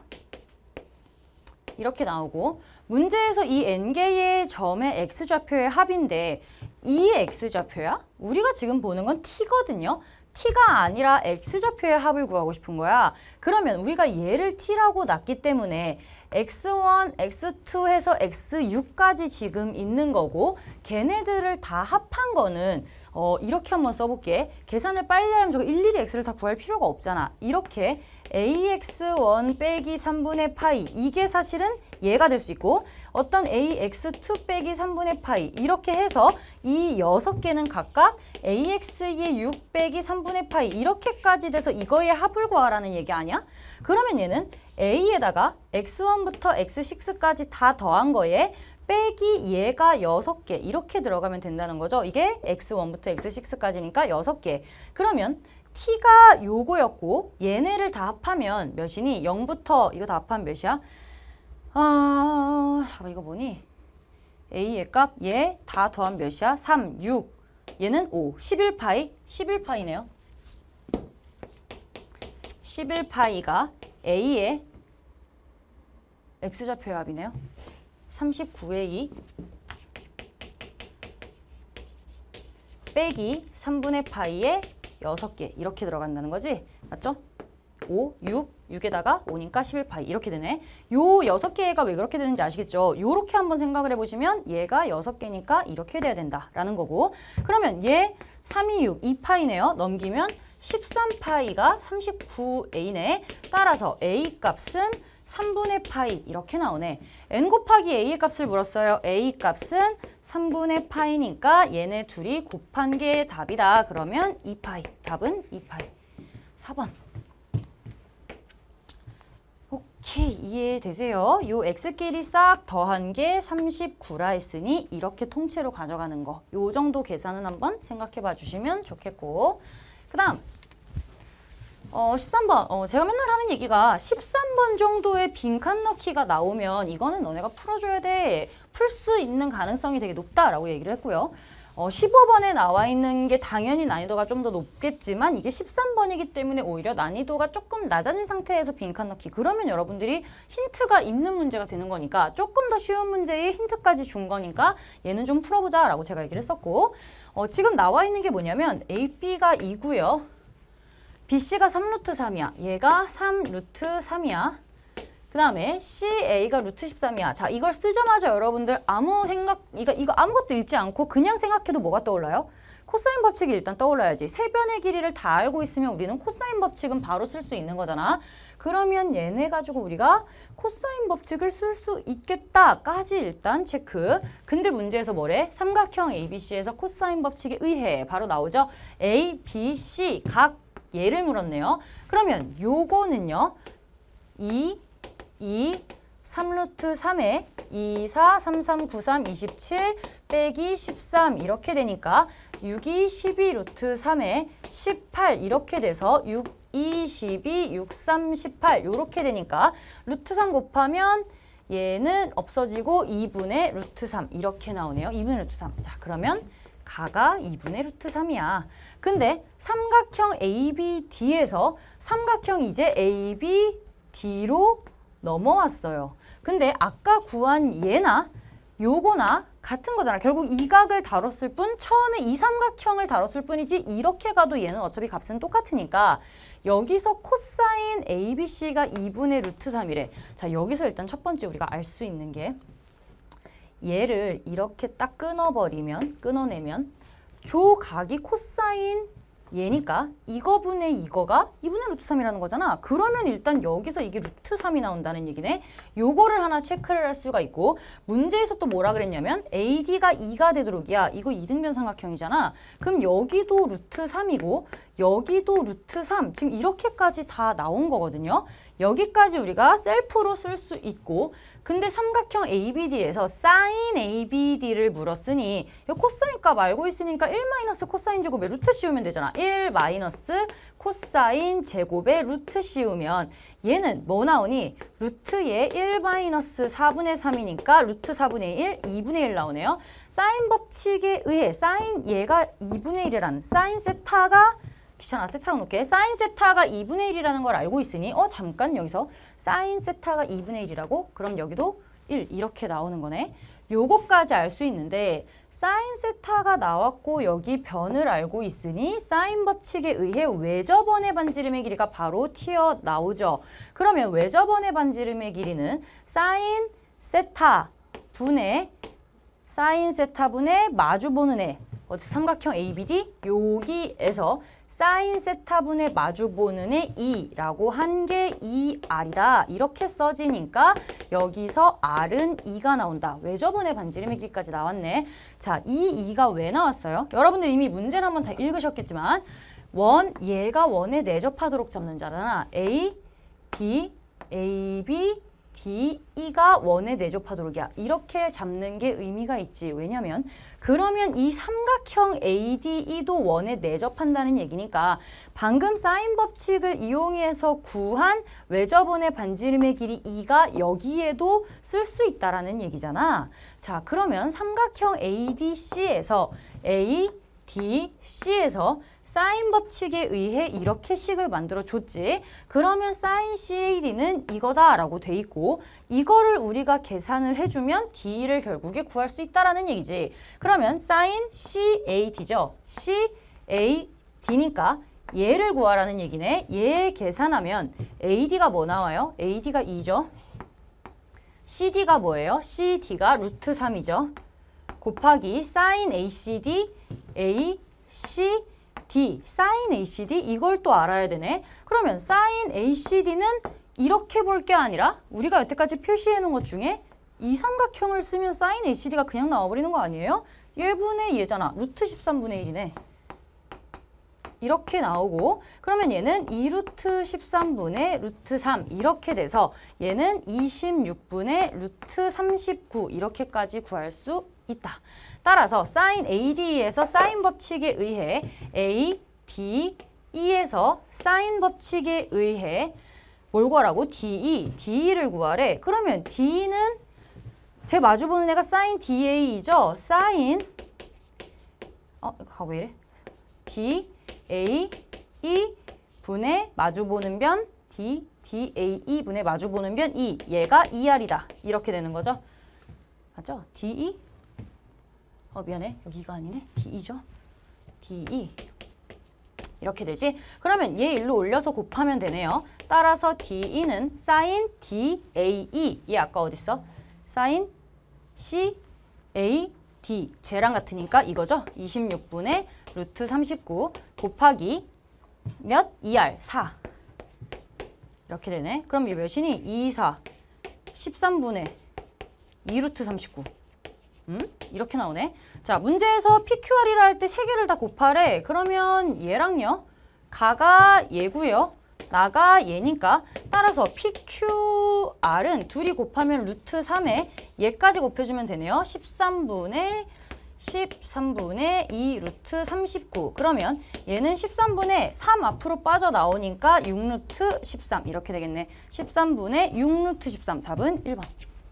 Speaker 1: 이렇게 나오고 문제에서 이 n개의 점의 x좌표의 합인데 이 x좌표야? 우리가 지금 보는 건 t거든요. t가 아니라 x좌표의 합을 구하고 싶은 거야. 그러면 우리가 얘를 t라고 놨기 때문에 엑스 원, 엑스 투 해서 엑스 육까지 지금 있는 거고 걔네들을 다 합한 거는 어, 이렇게 한번 써볼게. 계산을 빨리 하면 저거 일일이 x를 다 구할 필요가 없잖아. 이렇게 에이엑스일 빼기 삼분의 파이 이게 사실은 얘가 될 수 있고 어떤 에이엑스이 빼기 삼분의 파이 이렇게 해서 이 여섯 개는 각각 에이엑스이 육 빼기 삼분의 파이 이렇게까지 돼서 이거의 합을 구하라는 얘기 아니야? 그러면 얘는 A에다가 엑스일부터 엑스육까지 다 더한 거에 빼기 얘가 여섯 개 이렇게 들어가면 된다는 거죠. 이게 엑스일부터 엑스육까지니까 여섯 개. 그러면 t가 요거였고 얘네를 다 합하면 몇이니? 영부터 이거 다 합하면 몇이야? 아, 잠깐 이거 뭐니? a의 값, 얘 다 더하면 몇이야? 삼, 육, 얘는 오, 십일 파이, 십일 파이네요. 십일 파이가 a의 x좌표의 합이네요. 삼십구의 이 빼기 삼분의 파이의 여섯 개 이렇게 들어간다는 거지? 맞죠? 오, 육, 육에다가 오니까 십일 파이 이렇게 되네. 요 여섯 개가 왜 그렇게 되는지 아시겠죠? 요렇게 한번 생각을 해보시면 얘가 여섯 개니까 이렇게 돼야 된다라는 거고 그러면 얘 삼, 이, 육, 이 파이네요. 넘기면 십삼 파이가 삼십구 에이네. 따라서 a 값은 삼분의 파이 이렇게 나오네. n 곱하기 a의 값을 물었어요. a 값은 삼분의 파이니까 얘네 둘이 곱한 게 답이다. 그러면 이 파이. 답은 이 파이. 사 번. 오케이, 이해되세요? 요 x끼리 싹 더한 게 삼십구라 했으니 이렇게 통째로 가져가는 거. 요 정도 계산은 한번 생각해 봐 주시면 좋겠고 그 다음 어, 십삼 번. 어, 제가 맨날 하는 얘기가 십삼 번 정도의 빈칸 넣기가 나오면 이거는 너네가 풀어줘야 돼. 풀 수 있는 가능성이 되게 높다라고 얘기를 했고요. 어, 십오 번에 나와 있는 게 당연히 난이도가 좀 더 높겠지만 이게 십삼 번이기 때문에 오히려 난이도가 조금 낮아진 상태에서 빈칸 넣기. 그러면 여러분들이 힌트가 있는 문제가 되는 거니까 조금 더 쉬운 문제에 힌트까지 준 거니까 얘는 좀 풀어보자 라고 제가 얘기를 했었고 어, 지금 나와 있는 게 뭐냐면 에이, 비가 이고요. 비씨가 삼 루트 삼이야. 얘가 삼 루트 삼이야. 그 다음에 씨에이가 루트 십삼이야. 자, 이걸 쓰자마자 여러분들 아무 생각, 이거, 이거 아무것도 읽지 않고 그냥 생각해도 뭐가 떠올라요? 코사인 법칙이 일단 떠올라야지. 세변의 길이를 다 알고 있으면 우리는 코사인 법칙은 바로 쓸 수 있는 거잖아. 그러면 얘네 가지고 우리가 코사인 법칙을 쓸 수 있겠다까지 일단 체크. 근데 문제에서 뭐래? 삼각형 에이비씨에서 코사인 법칙에 의해 바로 나오죠. A, B, C 각 얘를 물었네요. 그러면 요거는요. 이, 이, 삼 루트 삼에 이, 사, 삼, 삼, 구, 삼, 이십칠 빼기 십삼 이렇게 되니까 육, 이, 십이 루트 삼에 십팔 이렇게 돼서 육, 이, 십이, 육, 삼, 십팔 이렇게 되니까 루트 삼 곱하면 얘는 없어지고 이분의 루트 삼 이렇게 나오네요. 이분의 루트 삼. 자, 그러면 가가 이분의 루트 삼이야. 근데 삼각형 에이비디에서 삼각형 이제 에이비디로 넘어왔어요. 근데 아까 구한 얘나 요거나 같은 거잖아. 결국 이 각을 다뤘을 뿐 처음에 이 삼각형을 다뤘을 뿐이지 이렇게 가도 얘는 어차피 값은 똑같으니까 여기서 코사인 에이비씨가 이분의 루트 삼이래. 자, 여기서 일단 첫 번째 우리가 알 수 있는 게 얘를 이렇게 딱 끊어버리면, 끊어내면 조각이 코사인 얘니까 이거분의 이거가 이분의 루트 삼이라는 거잖아. 그러면 일단 여기서 이게 루트 삼이 나온다는 얘기네. 요거를 하나 체크를 할 수가 있고 문제에서 또 뭐라 그랬냐면 에이디가 이가 되도록이야. 이거 이등변 삼각형이잖아. 그럼 여기도 루트 삼이고 여기도 루트 삼. 지금 이렇게까지 다 나온 거거든요. 여기까지 우리가 셀프로 쓸 수 있고 근데 삼각형 에이비디에서 사인 에이비디를 물었으니 코사인 값 알고 있으니까 일 마이너스 코사인 제곱에 루트 씌우면 되잖아. 일 마이너스 코사인 제곱에 루트 씌우면 얘는 뭐 나오니? 루트에 일 마이너스 사분의 삼이니까 루트 사분의 일, 이분의 일 나오네요. 사인 법칙에 의해 사인 얘가 이분의 일이란 사인 세타가 귀찮아. 세타라고 놓을게. 사인 세타가 이분의 일이라는 걸 알고 있으니 어 잠깐 여기서 사인 세타가 이분의 일이라고? 그럼 여기도 일 이렇게 나오는 거네. 요거까지 알 수 있는데 사인 세타가 나왔고 여기 변을 알고 있으니 사인 법칙에 의해 외접원의 반지름의 길이가 바로 튀어나오죠. 그러면 외접원의 반지름의 길이는 사인 세타 분의 사인 세타 분의 마주보는 애 어디 삼각형 에이비디 여기에서 사인 세타분의 마주보는 의 이라고 한 게 이 알이다. 이렇게 써지니까 여기서 R은 이가 나온다. 외접원의 반지름의 길이까지 나왔네. 자, 이 이가 왜 나왔어요? 여러분들 이미 문제를 한번 다 읽으셨겠지만 원, 얘가 원에 내접하도록 잡는 자잖아. A, B, A, B, D, E가 원에 내접하도록이야. 이렇게 잡는 게 의미가 있지. 왜냐면 그러면 이 삼각형 A, D, E도 원에 내접한다는 얘기니까 방금 사인 법칙을 이용해서 구한 외접원의 반지름의 길이 E가 여기에도 쓸 수 있다라는 얘기잖아. 자, 그러면 삼각형 A, D, C에서 A, D, C에서 사인 법칙에 의해 이렇게 식을 만들어 줬지. 그러면 사인 씨에이디는 이거다라고 돼 있고 이거를 우리가 계산을 해주면 D를 결국에 구할 수 있다라는 얘기지. 그러면 사인 씨에이디죠. 씨에이디니까 얘를 구하라는 얘기네. 얘 계산하면 에이디가 뭐 나와요? 에이디가 이죠. 씨디가 뭐예요? 씨디가 루트 삼이죠. 곱하기 사인 에이씨디, 에이씨 D, 사인 에이씨디 이걸 또 알아야 되네. 그러면 사인 에이씨디는 이렇게 볼 게 아니라 우리가 여태까지 표시해 놓은 것 중에 이 삼각형을 쓰면 사인 에이씨디가 그냥 나와버리는 거 아니에요? 얘분의 얘잖아. 루트 십삼분의 일이네. 이렇게 나오고 그러면 얘는 이 루트 십삼분의 루트 삼 이렇게 돼서 얘는 이십육분의 루트 삼십구 이렇게까지 구할 수 있다. 따라서 사인 에이디에서 사인 법칙에 의해 A, D, E에서 사인 법칙에 의해 뭘 구하라고? 디이, 디이를 구하래. 그러면 D는 제 마주보는 애가 사인 디에이죠. 사인 어, 이거 왜 이래? D, A, E 분의 마주보는 변 D, D, A, E 분의 마주보는 변 E. 얘가 이알이다. 이렇게 되는 거죠. 맞죠? 디이 어 미안해. 여기가 아니네. 디이죠. 디이 이렇게 되지. 그러면 얘 일로 올려서 곱하면 되네요. 따라서 디이는 사인 디에이 얘 아까 어딨어? 사인 씨에이디 쟤랑 같으니까 이거죠. 이십육분의 루트 삼십구 곱하기 몇? 이알 사 이렇게 되네. 그럼 이게 몇이니? 이, 사 십삼분의 이 루트 삼십구 음? 이렇게 나오네. 자, 문제에서 피큐알이라 할 때 세 개를 다 곱하래. 그러면 얘랑요. 가가 얘고요. 나가 얘니까 따라서 피큐알은 둘이 곱하면 루트 삼에 얘까지 곱해주면 되네요. 십삼분의 십삼분의 이 루트 삼십구. 그러면 얘는 십삼분의 삼 앞으로 빠져나오니까 육 루트 십삼 이렇게 되겠네. 십삼분의 육 루트 십삼 답은 일 번.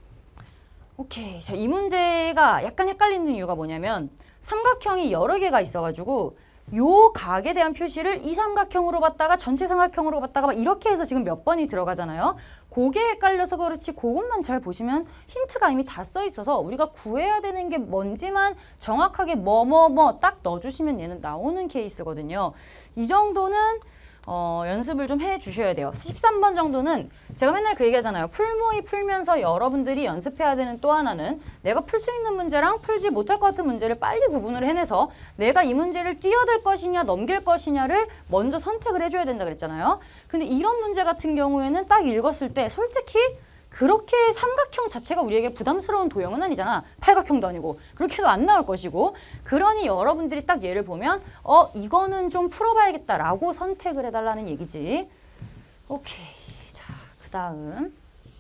Speaker 1: 오케이. 자, 이 문제가 약간 헷갈리는 이유가 뭐냐면 삼각형이 여러 개가 있어가지고 요 각에 대한 표시를 이 삼각형으로 봤다가 전체 삼각형으로 봤다가 막 이렇게 해서 지금 몇 번이 들어가잖아요. 그게 헷갈려서 그렇지 그것만 잘 보시면 힌트가 이미 다 써 있어서 우리가 구해야 되는 게 뭔지만 정확하게 뭐 뭐 뭐 딱 넣어주시면 얘는 나오는 케이스거든요. 이 정도는 어, 연습을 좀 해주셔야 돼요. 십삼 번 정도는 제가 맨날 그 얘기하잖아요. 풀모의 풀면서 여러분들이 연습해야 되는 또 하나는 내가 풀 수 있는 문제랑 풀지 못할 것 같은 문제를 빨리 구분을 해내서 내가 이 문제를 뛰어들 것이냐 넘길 것이냐를 먼저 선택을 해줘야 된다 그랬잖아요. 근데 이런 문제 같은 경우에는 딱 읽었을 때 솔직히 그렇게 삼각형 자체가 우리에게 부담스러운 도형은 아니잖아. 팔각형도 아니고. 그렇게 해도 안 나올 것이고. 그러니 여러분들이 딱 얘를 보면 어 이거는 좀 풀어봐야겠다라고 선택을 해달라는 얘기지. 오케이. 자, 그 다음.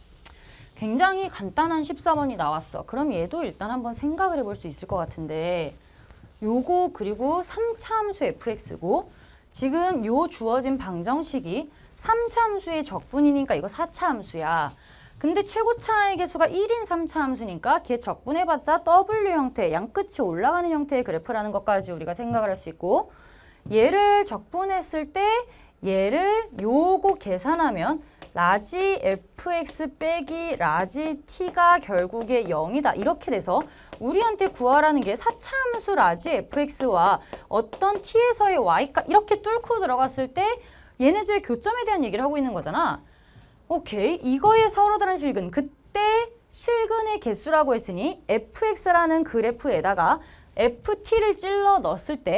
Speaker 1: 굉장히 간단한 십사 번이 나왔어. 그럼 얘도 일단 한번 생각을 해볼 수 있을 것 같은데 요거 그리고 삼 차 함수 에프엑스고 지금 요 주어진 방정식이 삼 차 함수의 적분이니까 이거 사 차 함수야. 근데 최고차의 개수가 일인 삼 차 함수니까 걔 적분해봤자 더블유 형태, 양끝이 올라가는 형태의 그래프라는 것까지 우리가 생각을 할 수 있고 얘를 적분했을 때 얘를 요거 계산하면 라지 에프엑스 빼기 라지 t가 결국에 영이다. 이렇게 돼서 우리한테 구하라는 게 사 차 함수 라지 에프엑스와 어떤 t에서의 y값 이렇게 뚫고 들어갔을 때 얘네들의 교점에 대한 얘기를 하고 있는 거잖아. 오케이. 이거의 서로 다른 실근. 그때 실근의 개수라고 했으니 에프엑스라는 그래프에다가 에프티를 찔러 넣었을 때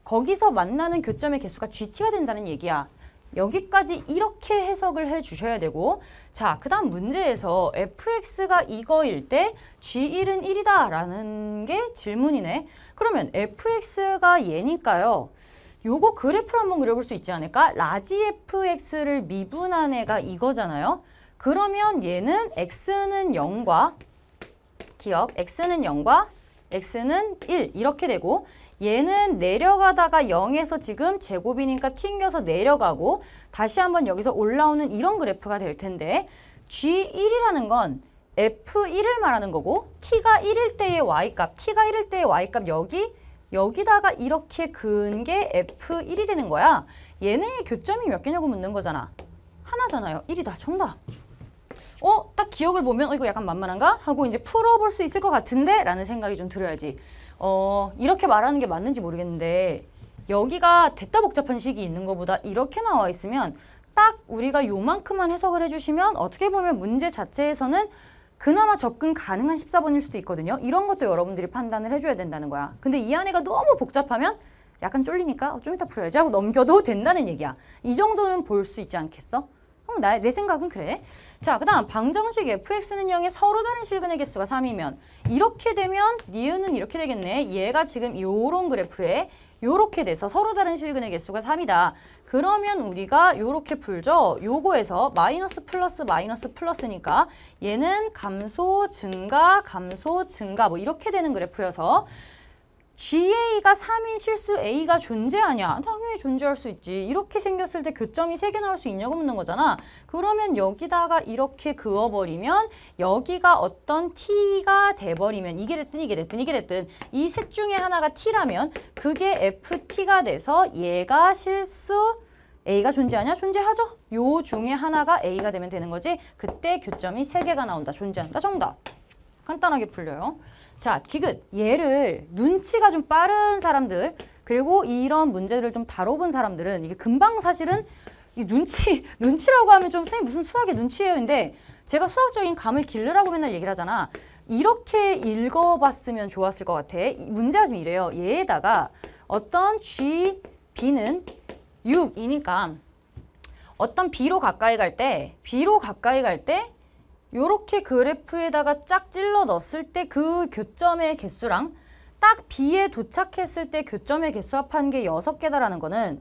Speaker 1: 거기서 만나는 교점의 개수가 지티가 된다는 얘기야. 여기까지 이렇게 해석을 해 주셔야 되고, 자, 그 다음 문제에서 에프엑스가 이거일 때 지일은 일이다 라는 게 질문이네. 그러면 에프엑스가 얘니까요. 요거 그래프를 한번 그려볼 수 있지 않을까? 라지 에프엑스를 미분한 애가 이거잖아요. 그러면 얘는 x는 영과 기억, x는 영과 x는 일 이렇게 되고, 얘는 내려가다가 영에서 지금 제곱이니까 튕겨서 내려가고 다시 한번 여기서 올라오는 이런 그래프가 될 텐데, 지 일이라는 건 에프 일을 말하는 거고, t가 일일 때의 y값, t가 일일 때의 y값 여기, 여기다가 이렇게 그은 게 에프 일이 되는 거야. 얘네의 교점이 몇 개냐고 묻는 거잖아. 하나잖아요. 일이다. 정답. 어? 딱 기억을 보면 어, 이거 약간 만만한가? 하고 이제 풀어볼 수 있을 것 같은데? 라는 생각이 좀 들어야지. 어, 이렇게 말하는 게 맞는지 모르겠는데 여기가 됐다 복잡한 식이 있는 것보다 이렇게 나와 있으면 딱 우리가 요만큼만 해석을 해주시면 어떻게 보면 문제 자체에서는 그나마 접근 가능한 십사 번일 수도 있거든요. 이런 것도 여러분들이 판단을 해줘야 된다는 거야. 근데 이 안에가 너무 복잡하면 약간 쫄리니까 어, 좀 이따 풀어야지 하고 넘겨도 된다는 얘기야. 이 정도는 볼 수 있지 않겠어? 어, 나, 내 생각은 그래. 자, 그 다음 방정식 에프엑스는 영의 서로 다른 실근의 개수가 삼이면 이렇게 되면 니은은 이렇게 되겠네. 얘가 지금 요런 그래프에 요렇게 돼서 서로 다른 실근의 개수가 삼이다. 그러면 우리가 요렇게 풀죠. 요거에서 마이너스 플러스 마이너스 플러스니까 얘는 감소 증가 감소 증가 뭐 이렇게 되는 그래프여서 지에이가 삼인 실수 A가 존재하냐? 당연히 존재할 수 있지. 이렇게 생겼을 때 교점이 세 개 나올 수 있냐고 묻는 거잖아. 그러면 여기다가 이렇게 그어버리면 여기가 어떤 T가 돼버리면 이게 됐든 이게 됐든 이게 됐든 이 셋 중에 하나가 T라면 그게 에프티가 돼서 얘가 실수 A가 존재하냐? 존재하죠. 요 중에 하나가 A가 되면 되는 거지. 그때 교점이 세 개가 나온다. 존재한다. 정답. 간단하게 풀려요. 자, 디귿. 얘를 눈치가 좀 빠른 사람들 그리고 이런 문제를 좀 다뤄본 사람들은 이게 금방 사실은 이 눈치, 눈치라고 하면 좀 선생님 무슨 수학의 눈치예요인데 제가 수학적인 감을 기르라고 맨날 얘기를 하잖아. 이렇게 읽어봤으면 좋았을 것 같아. 문제가 좀 이래요. 얘에다가 어떤 G, B는 육이니까 어떤 B로 가까이 갈 때, B로 가까이 갈 때 요렇게 그래프에다가 쫙 찔러 넣었을 때 그 교점의 개수랑 딱 B에 도착했을 때 교점의 개수 합한 게 여섯 개다라는 거는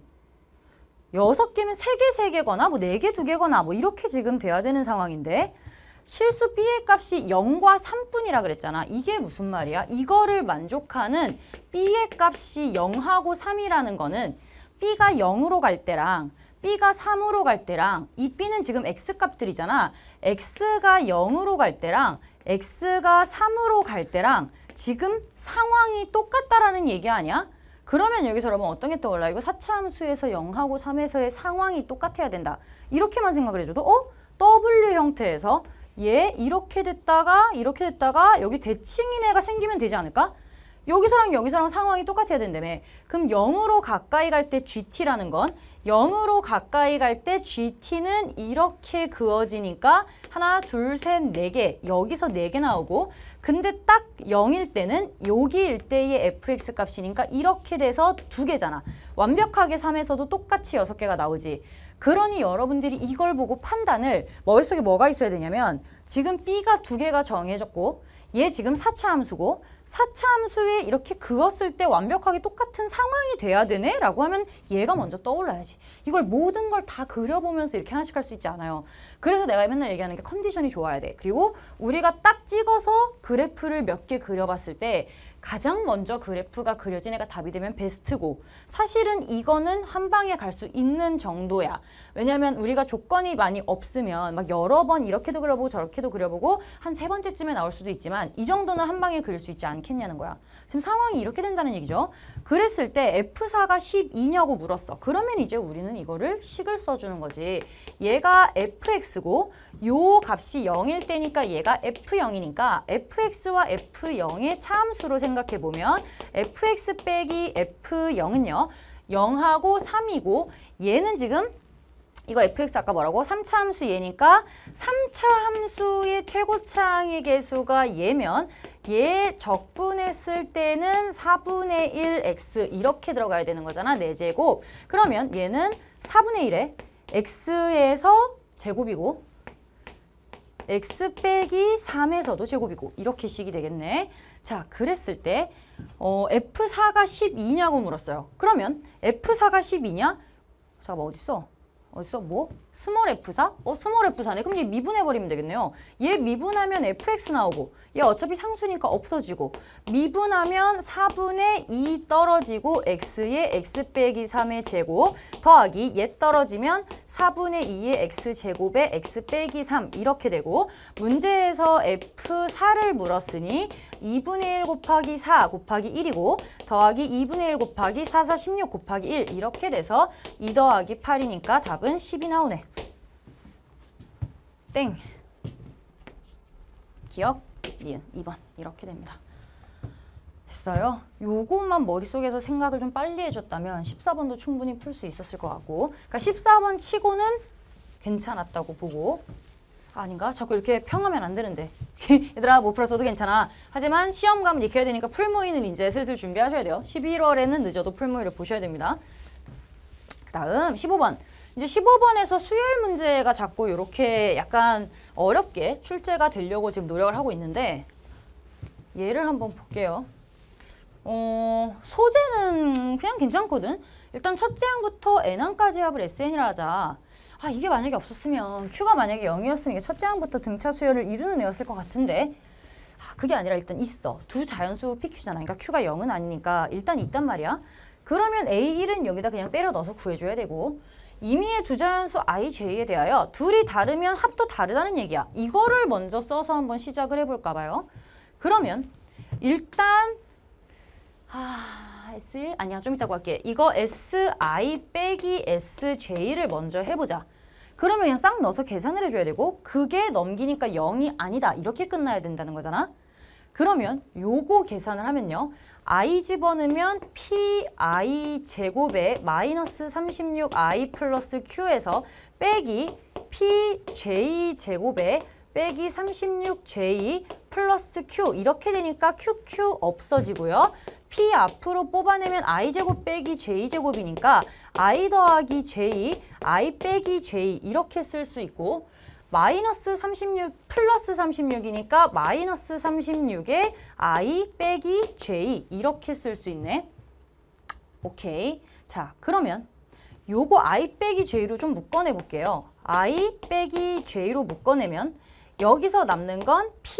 Speaker 1: 여섯 개면 세 개, 세 개거나 뭐 네 개, 두 개거나 뭐 이렇게 지금 돼야 되는 상황인데 실수 B의 값이 영과 삼뿐이라 그랬잖아. 이게 무슨 말이야? 이거를 만족하는 B의 값이 영하고 삼이라는 거는 B가 영으로 갈 때랑 B가 삼으로 갈 때랑 이 B는 지금 X값들이잖아. X가 영으로 갈 때랑 X가 삼으로 갈 때랑 지금 상황이 똑같다라는 얘기 아니야? 그러면 여기서 여러분 어떤 게 떠올라? 이거 사 차 함수에서 영하고 삼에서의 상황이 똑같아야 된다. 이렇게만 생각을 해줘도 어? W 형태에서 얘 이렇게 됐다가 이렇게 됐다가 여기 대칭인 애가 생기면 되지 않을까? 여기서랑 여기서랑 상황이 똑같아야 된다며. 그럼 영으로 가까이 갈 때 지티라는 건 영으로 가까이 갈 때 지티는 이렇게 그어지니까 하나, 둘, 셋, 네 개. 여기서 네 개 나오고 근데 딱 영일 때는 여기일 때의 에프엑스 값이니까 이렇게 돼서 두 개잖아. 완벽하게 삼에서도 똑같이 여섯 개가 나오지. 그러니 여러분들이 이걸 보고 판단을 머릿속에 뭐가 있어야 되냐면 지금 B가 두 개가 정해졌고 얘 지금 사 차 함수고 사 차 함수에 이렇게 그었을 때 완벽하게 똑같은 상황이 돼야 되네? 라고 하면 얘가 먼저 떠올라야지. 이걸 모든 걸 다 그려보면서 이렇게 하나씩 할 수 있지 않아요. 그래서 내가 맨날 얘기하는 게 컨디션이 좋아야 돼. 그리고 우리가 딱 찍어서 그래프를 몇 개 그려봤을 때 가장 먼저 그래프가 그려진 애가 답이 되면 베스트고 사실은 이거는 한 방에 갈 수 있는 정도야. 왜냐면 우리가 조건이 많이 없으면 막 여러 번 이렇게도 그려보고 저렇게도 그려보고 한 세 번째쯤에 나올 수도 있지만 이 정도는 한 방에 그릴 수 있지 않겠냐는 거야. 지금 상황이 이렇게 된다는 얘기죠. 그랬을 때 에프 사가 십이냐고 물었어. 그러면 이제 우리는 이거를 식을 써주는 거지. 얘가 에프엑스고 요 값이 영일 때니까 얘가 에프 영이니까 에프엑스와 에프 영의 차함수로 생각해보면 에프엑스 빼기 에프 영은요. 영하고 삼이고 얘는 지금 이거 에프엑스 아까 뭐라고? 삼 차 함수 얘니까 삼 차 함수의 최고차항의 개수가 얘면 얘 적분했을 때는 사분의 일 x 이렇게 들어가야 되는 거잖아. 네 제곱. 그러면 얘는 사분의 일에 x에서 제곱이고 x 빼기 삼에서도 제곱이고 이렇게 식이 되겠네. 자, 그랬을 때 어, 에프 사가 십이냐고 물었어요. 그러면 에프 사가 십이냐? 잠깐만, 어딨어? 어딨어? 뭐? 스몰 에프 사? 어, 스몰 에프 사네. 그럼 얘 미분해버리면 되겠네요. 얘 미분하면 에프엑스 나오고 얘 어차피 상수니까 없어지고 미분하면 사분의 이 떨어지고 x의 x 빼기 삼의 제곱 더하기 얘 떨어지면 사분의 이의 x제곱에 x 빼기 삼 이렇게 되고 문제에서 에프 사를 물었으니 이분의 일 곱하기 사 곱하기 일이고 더하기 이분의 일 곱하기 사, 사, 십육 곱하기 일 이렇게 돼서 이 더하기 팔이니까 답은 십이 나오네. 땡. 기억? 니은 이 번 이렇게 됩니다. 됐어요? 요것만 머릿속에서 생각을 좀 빨리 해줬다면 십사 번도 충분히 풀 수 있었을 것 같고 그러니까 십사 번 치고는 괜찮았다고 보고 아닌가? 자꾸 이렇게 평하면 안 되는데 얘들아 못 풀었어도 괜찮아. 하지만 시험감을 익혀야 되니까 풀모의는 이제 슬슬 준비하셔야 돼요. 십일월에는 늦어도 풀모의를 보셔야 됩니다. 그 다음 십오 번. 이제 십오 번에서 수열 문제가 자꾸 이렇게 약간 어렵게 출제가 되려고 지금 노력을 하고 있는데 얘를 한번 볼게요. 어, 소재는 그냥 괜찮거든. 일단 첫째 항부터 n항까지 합을 에스엔이라 하자. 아, 이게 만약에 없었으면 Q가 만약에 영이었으면 이게 첫째 항부터 등차 수열을 이루는 애였을 것 같은데 아, 그게 아니라 일단 있어. 두 자연수 피큐잖아. 그러니까 Q가 영은 아니니까 일단 있단 말이야. 그러면 에이 일은 여기다 그냥 때려 넣어서 구해줘야 되고 임의의 두 자연수 i, j에 대하여 둘이 다르면 합도 다르다는 얘기야. 이거를 먼저 써서 한번 시작을 해볼까 봐요. 그러면 일단 아, 에스 일? 아니야, 좀 이따 할게. 이거 에스아이 빼기 에스제이를 먼저 해보자. 그러면 그냥 싹 넣어서 계산을 해줘야 되고 그게 넘기니까 영이 아니다. 이렇게 끝나야 된다는 거잖아. 그러면 요거 계산을 하면요. i 집어넣으면 pi 제곱에 마이너스 삼십육 아이 플러스 q에서 빼기 pj 제곱에 빼기 삼십육 제이 플러스 q 이렇게 되니까 qq 없어지고요. p 앞으로 뽑아내면 i제곱 빼기 j제곱이니까 i 더하기 j, i 빼기 j 이렇게 쓸 수 있고 마이너스 삼십육 플러스 삼십육이니까 마이너스 삼십육에 i 빼기 j 이렇게 쓸 수 있네. 오케이. 자, 그러면 요거 i 빼기 j로 좀 묶어내 볼게요. i 빼기 j로 묶어내면 여기서 남는 건 p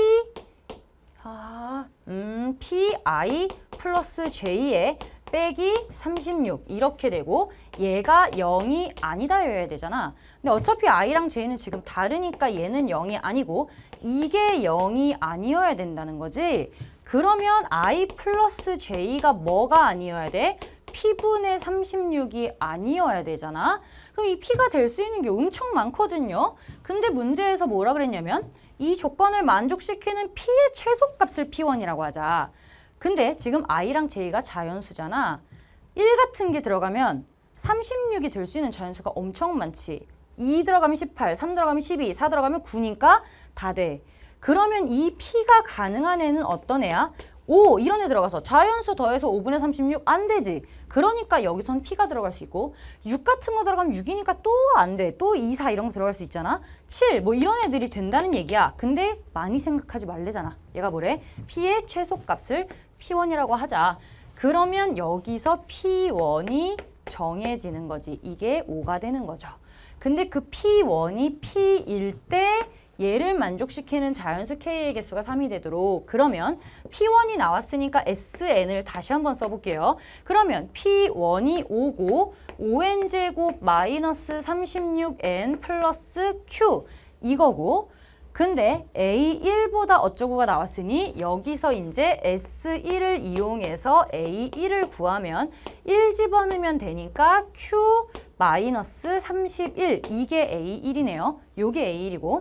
Speaker 1: 아, 음, pi 플러스 j에 빼기 삼십육 이렇게 되고 얘가 영이 아니다여야 되잖아. 근데 어차피 i랑 j는 지금 다르니까 얘는 영이 아니고 이게 영이 아니어야 된다는 거지. 그러면 i 플러스 j가 뭐가 아니어야 돼? p분의 삼십육이 아니어야 되잖아. 그럼 이 p가 될 수 있는 게 엄청 많거든요. 근데 문제에서 뭐라 그랬냐면 이 조건을 만족시키는 p의 최소값을 피 원이라고 하자. 근데 지금 i랑 j가 자연수잖아. 일 같은 게 들어가면 삼십육이 될 수 있는 자연수가 엄청 많지. 이 들어가면 십팔, 삼 들어가면 십이, 사 들어가면 구니까 다 돼. 그러면 이 p가 가능한 애는 어떤 애야? 오, 이런 애 들어가서 자연수 더해서 오분의 삼십육 안 되지. 그러니까 여기선 p가 들어갈 수 있고 육 같은 거 들어가면 육이니까 또 안 돼. 또 이, 사 이런 거 들어갈 수 있잖아. 칠, 뭐 이런 애들이 된다는 얘기야. 근데 많이 생각하지 말래잖아. 얘가 뭐래? p의 최소값을 피 원이라고 하자. 그러면 여기서 피 원이 정해지는 거지. 이게 오가 되는 거죠. 근데 그 피 원이 피일 때 얘를 만족시키는 자연수 K의 개수가 삼이 되도록 그러면 피 원이 나왔으니까 에스엔을 다시 한번 써볼게요. 그러면 피 원이 오고 오 엔 제곱 마이너스 삼십육 엔 플러스 Q 이거고 근데 에이 일보다 어쩌고가 나왔으니 여기서 이제 에스 일을 이용해서 에이 일을 구하면 일 집어넣으면 되니까 Q 마이너스 삼십일 이게 에이 일이네요. 요게 에이 일이고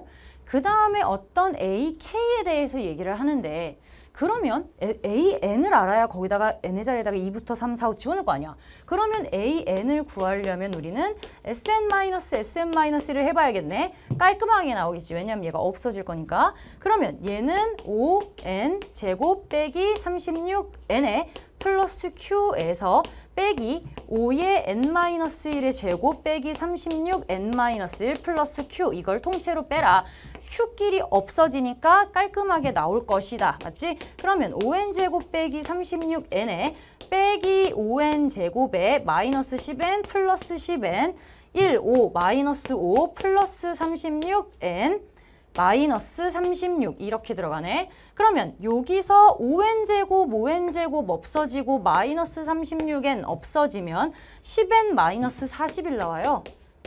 Speaker 1: 그 다음에 어떤 에이 케이에 대해서 얘기를 하는데 그러면 에이 엔을 알아야 거기다가 n의 자리에다가 이부터 삼, 사, 오 지워놓을 거 아니야. 그러면 에이 엔을 구하려면 우리는 에스 엔 마이너스 에스 엔 마이너스 일을 해봐야겠네. 깔끔하게 나오겠지. 왜냐면 얘가 없어질 거니까. 그러면 얘는 오 엔 제곱 빼기 삼십육 엔에 플러스 Q에서 빼기 오의 n 마이너스 일의 제곱 빼기 삼십육 엔 마이너스 일 플러스 Q 이걸 통째로 빼라. Q끼리 없어지니까 깔끔하게 나올 것이다. 맞지? 그러면 오 엔 제곱 빼기 삼십육 엔에 빼기 오 엔 제곱에 마이너스 십 엔 플러스 십 엔 일, 오, 마이너스 오 플러스 삼십육 엔 마이너스 삼십육 이렇게 들어가네. 그러면 여기서 오 엔 제곱, 오 엔 제곱 없어지고 마이너스 삼십육 엔 없어지면 십 엔 마이너스 사십일 나와요.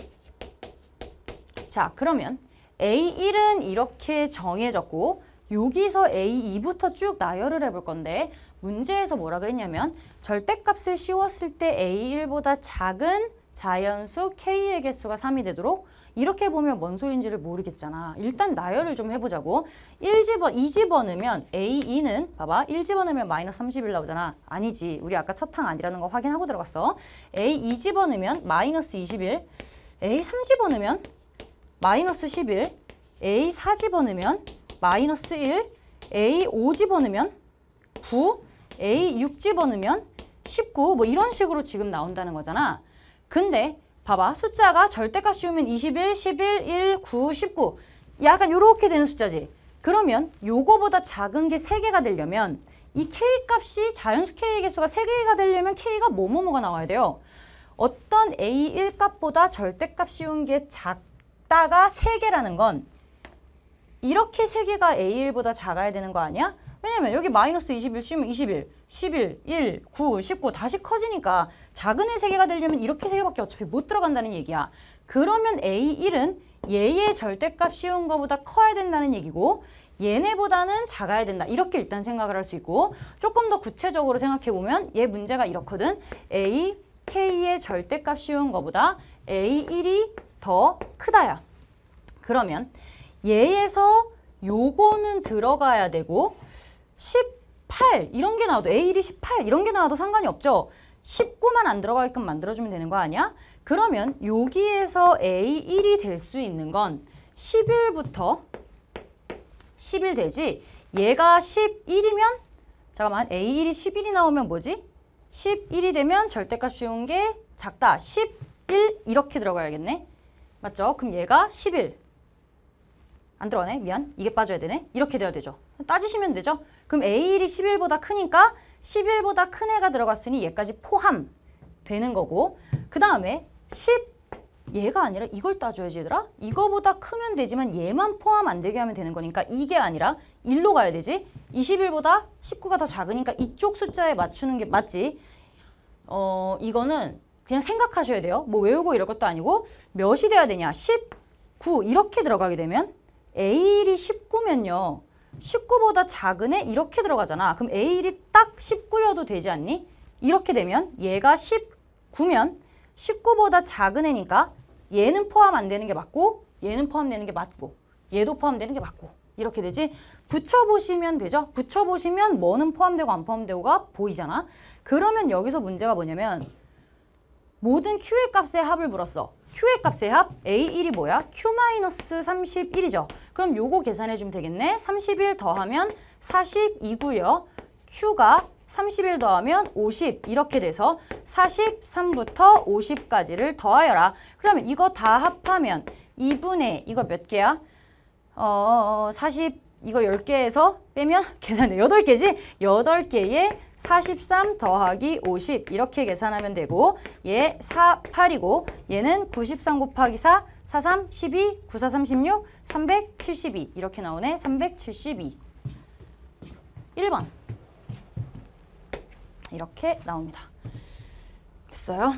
Speaker 1: 자, 그러면 에이 일은 이렇게 정해졌고 여기서 에이 이부터 쭉 나열을 해볼 건데 문제에서 뭐라 그랬냐면 절대값을 씌웠을 때 에이 일보다 작은 자연수 K의 개수가 삼이 되도록 이렇게 보면 뭔 소린지를 모르겠잖아. 일단 나열을 좀 해보자고. 일 집어, 이 집어넣으면 에이 이는 봐봐. 일 집어넣으면 마이너스 삼십일 나오잖아. 아니지. 우리 아까 첫 항 아니라는 거 확인하고 들어갔어. 에이 이 집어넣으면 마이너스 이십일. 에이 삼 집어넣으면 마이너스 십일. 에이 사 집어넣으면 마이너스 일. 에이 오 집어넣으면 구. 에이 육 집어넣으면 십구. 뭐 이런 식으로 지금 나온다는 거잖아. 근데 봐봐. 숫자가 절대값 씌우면 이십일, 십일, 일, 구, 십구. 약간 요렇게 되는 숫자지. 그러면 요거보다 작은 게 세 개가 되려면 이 K값이 자연수 K의 개수가 세 개가 되려면 K가 뭐뭐뭐가 나와야 돼요. 어떤 에이 일 값보다 절대값 씌운 게 작다가 세 개라는 건 이렇게 세 개가 에이 일보다 작아야 되는 거 아니야? 왜냐면 여기 마이너스 이십일 씌우면 이십일, 십일, 일, 구, 십구 다시 커지니까 작은 애 세 개가 되려면 이렇게 세 개밖에 어차피 못 들어간다는 얘기야. 그러면 에이 일은 얘의 절대값 씌운 거보다 커야 된다는 얘기고 얘네보다는 작아야 된다. 이렇게 일단 생각을 할 수 있고 조금 더 구체적으로 생각해보면 얘 문제가 이렇거든. 에이, K의 절대값 씌운 거보다 에이 일이 더 크다야. 그러면 얘에서 요거는 들어가야 되고 십팔 이런 게 나와도 에이 일이 십팔 이런 게 나와도 상관이 없죠. 십구만 안 들어가게끔 만들어주면 되는 거 아니야? 그러면 여기에서 에이 일이 될 수 있는 건 십일부터 십일 되지. 얘가 십일이면 잠깐만 에이 일이 십일이 나오면 뭐지? 십일이 되면 절대값 씌운 게 작다. 십일 이렇게 들어가야겠네. 맞죠? 그럼 얘가 십일. 안 들어가네. 미안. 이게 빠져야 되네. 이렇게 돼야 되죠. 따지시면 되죠. 그럼 에이 일이 십일보다 크니까 십일보다 큰 애가 들어갔으니 얘까지 포함 되는 거고 그 다음에 십 얘가 아니라 이걸 따져야지 얘들아. 이거보다 크면 되지만 얘만 포함 안 되게 하면 되는 거니까 이게 아니라 일로 가야 되지. 이십일보다 십구가 더 작으니까 이쪽 숫자에 맞추는 게 맞지. 어 이거는 그냥 생각하셔야 돼요. 뭐 외우고 이럴 것도 아니고 몇이 돼야 되냐. 십구 이렇게 들어가게 되면 에이 일이 십구면요. 십구보다 작은 애 이렇게 들어가잖아. 그럼 에이 일이 딱 십구여도 되지 않니? 이렇게 되면 얘가 십구면 십구보다 작은 애니까 얘는 포함 안 되는 게 맞고 얘는 포함되는 게 맞고 얘도 포함되는 게 맞고 이렇게 되지. 붙여보시면 되죠. 붙여보시면 뭐는 포함되고 안 포함되고가 보이잖아. 그러면 여기서 문제가 뭐냐면 모든 Q의 값의 합을 물었어. Q의 값의 합 에이 일이 뭐야? Q 마이너스 삼십일이죠. 그럼 요거 계산해주면 되겠네. 삼십일 더하면 사십이고요. Q가 삼십일 더하면 오십 이렇게 돼서 사십삼부터 오십까지를 더하여라. 그러면 이거 다 합하면 이분의 이거 몇 개야? 어, 사십 이거 열 개에서 빼면 계산돼. 여덟 개지? 여덟 개에 사십삼 더하기 오십 이렇게 계산하면 되고 얘 사, 팔이고 얘는 구십삼 곱하기 사, 사삼, 십이, 구사, 삼십육, 삼백칠십이 이렇게 나오네. 삼백칠십이 일 번 이렇게 나옵니다. 됐어요?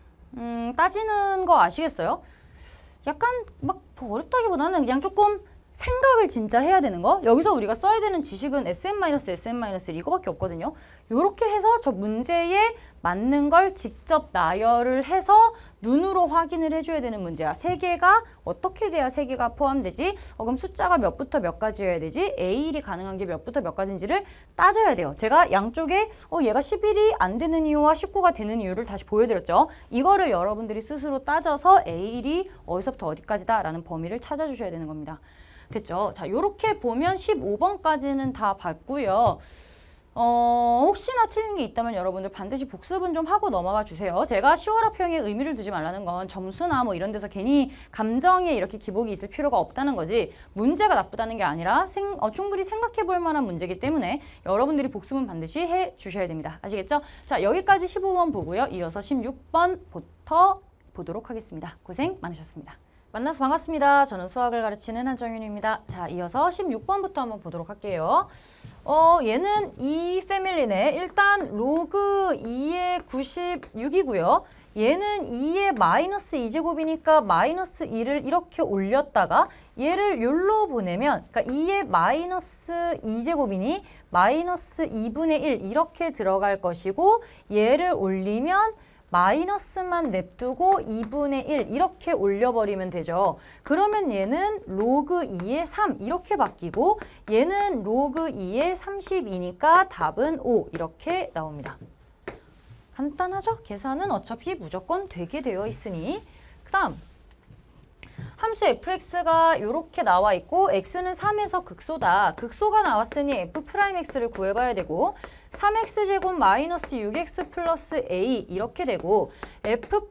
Speaker 1: 음, 따지는 거 아시겠어요? 약간 막 어렵다기보다는 그냥 조금 생각을 진짜 해야 되는 거. 여기서 우리가 써야 되는 지식은 에스엔-에스엔-일 이거밖에 없거든요. 요렇게 해서 저 문제에 맞는 걸 직접 나열을 해서 눈으로 확인을 해줘야 되는 문제야. 세 개가 어떻게 돼야 세 개가 포함되지? 어, 그럼 숫자가 몇부터 몇 가지여야 되지? 에이일이 가능한 게 몇부터 몇 가지인지를 따져야 돼요. 제가 양쪽에 어, 얘가 십일이 안 되는 이유와 십구가 되는 이유를 다시 보여드렸죠. 이거를 여러분들이 스스로 따져서 에이일이 어디서부터 어디까지다 라는 범위를 찾아주셔야 되는 겁니다. 됐죠? 자, 요렇게 보면 십오 번까지는 다 봤고요. 어, 혹시나 틀린 게 있다면 여러분들 반드시 복습은 좀 하고 넘어가 주세요. 제가 시월합평에 의미를 두지 말라는 건 점수나 뭐 이런 데서 괜히 감정에 이렇게 기복이 있을 필요가 없다는 거지 문제가 나쁘다는 게 아니라 생, 어, 충분히 생각해 볼 만한 문제이기 때문에 여러분들이 복습은 반드시 해 주셔야 됩니다. 아시겠죠? 자, 여기까지 십오 번 보고요. 이어서 십육 번부터 보도록 하겠습니다. 고생 많으셨습니다. 만나서 반갑습니다. 저는 수학을 가르치는 한정윤입니다. 자, 이어서 십육 번부터 한번 보도록 할게요. 어, 얘는 이 패밀리네. 일단 로그 이의 구십육이고요. 얘는 이의 마이너스 이 제곱이니까 마이너스 이를 이렇게 올렸다가 얘를 욜로 보내면 그러니까 이의 마이너스 이 제곱이니 마이너스 이분의 일 이렇게 들어갈 것이고 얘를 올리면 마이너스만 냅두고 이분의 일 이렇게 올려버리면 되죠. 그러면 얘는 로그 이의 삼 이렇게 바뀌고 얘는 로그 이의 삼십이니까 답은 오 이렇게 나옵니다. 간단하죠? 계산은 어차피 무조건 되게 되어 있으니 그 다음 함수 에프엑스가 이렇게 나와 있고 x는 삼에서 극소다. 극소가 나왔으니 f'x를 구해봐야 되고 삼 엑스 제곱 마이너스 육 엑스 플러스 a 이렇게 되고 f'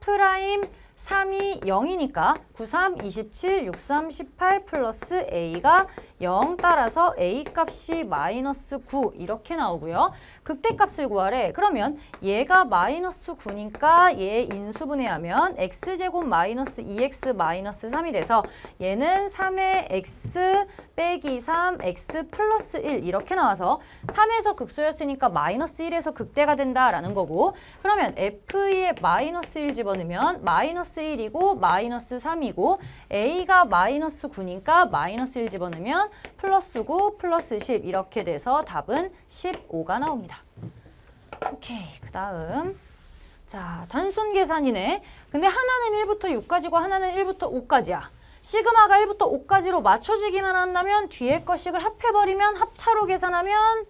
Speaker 1: 삼이 영이니까 구삼, 이십칠, 육삼, 십팔 플러스 a가 영 따라서 a 값이 마이너스 구 이렇게 나오고요. 극대값을 구하래. 그러면 얘가 마이너스 구니까 얘 인수분해하면 x제곱 마이너스 이 엑스 마이너스 삼이 돼서 얘는 삼의 x 빼기 삼, x 플러스 일 이렇게 나와서 삼에서 극소였으니까 마이너스 일에서 극대가 된다라는 거고 그러면 f의 마이너스 일 집어넣으면 마이너스 일이고 마이너스 삼이고 a가 마이너스 구니까 마이너스 일 집어넣으면 플러스 구 플러스 십 이렇게 돼서 답은 십오가 나옵니다. 오케이, 그 다음 자 단순 계산이네. 근데 하나는 일부터 육까지고 하나는 일부터 오까지야. 시그마가 일부터 오까지로 맞춰지기만 한다면 뒤에 거식을 합해버리면 합차로 계산하면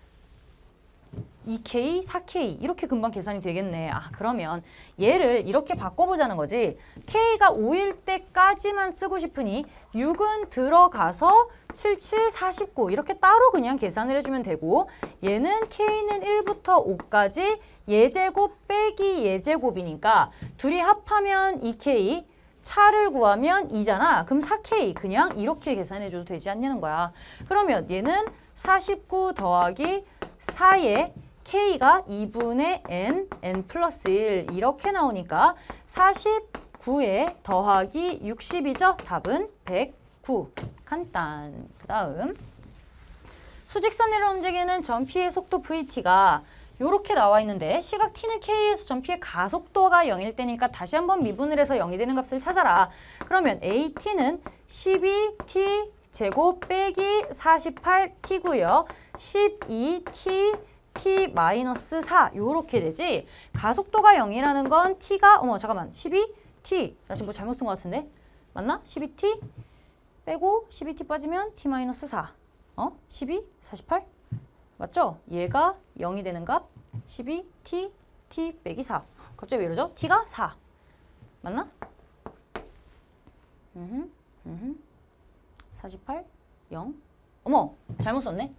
Speaker 1: 이 케이, 사 케이 이렇게 금방 계산이 되겠네. 아 그러면 얘를 이렇게 바꿔보자는 거지. K가 오일 때까지만 쓰고 싶으니 육은 들어가서 칠칠, 사십구 이렇게 따로 그냥 계산을 해주면 되고 얘는 K는 일부터 오까지 예제곱 빼기 예제곱이니까 둘이 합하면 이 케이 차를 구하면 이잖아. 그럼 사 케이 그냥 이렇게 계산해줘도 되지 않냐는 거야. 그러면 얘는 사십구 더하기 사에 K가 이분의 N, N 플러스 일 이렇게 나오니까 사십구에 더하기 육십이죠. 답은 백구. 간단. 그 다음 수직선으로 움직이는 점피의 속도 브이티가 이렇게 나와 있는데 시각 t는 k에서 점피의 가속도가 영일 때니까 다시 한번 미분을 해서 영이 되는 값을 찾아라. 그러면 at는 십이 티 제곱 빼기 사십팔 티고요. 십이 티 t 마이너스 사 요렇게 되지. 가속도가 영이라는 건 t가 어머 잠깐만 십이 티 나 지금 뭐 잘못 쓴 것 같은데 맞나? 십이 티 빼고 십이 티 빠지면 t 마이너스 사 어? 십이, 사십팔 맞죠? 얘가 영이 되는 값 십이 티 t 빼기 사 갑자기 왜 이러죠? t가 사 맞나? 음흠, 음흠. 사십팔, 영 어머 잘못 썼네.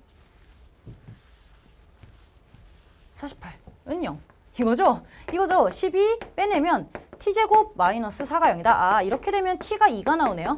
Speaker 1: 사십팔은 영. 이거죠? 이거죠? 십이 빼내면 t제곱 마이너스 사가 영이다. 아 이렇게 되면 t가 이가 나오네요.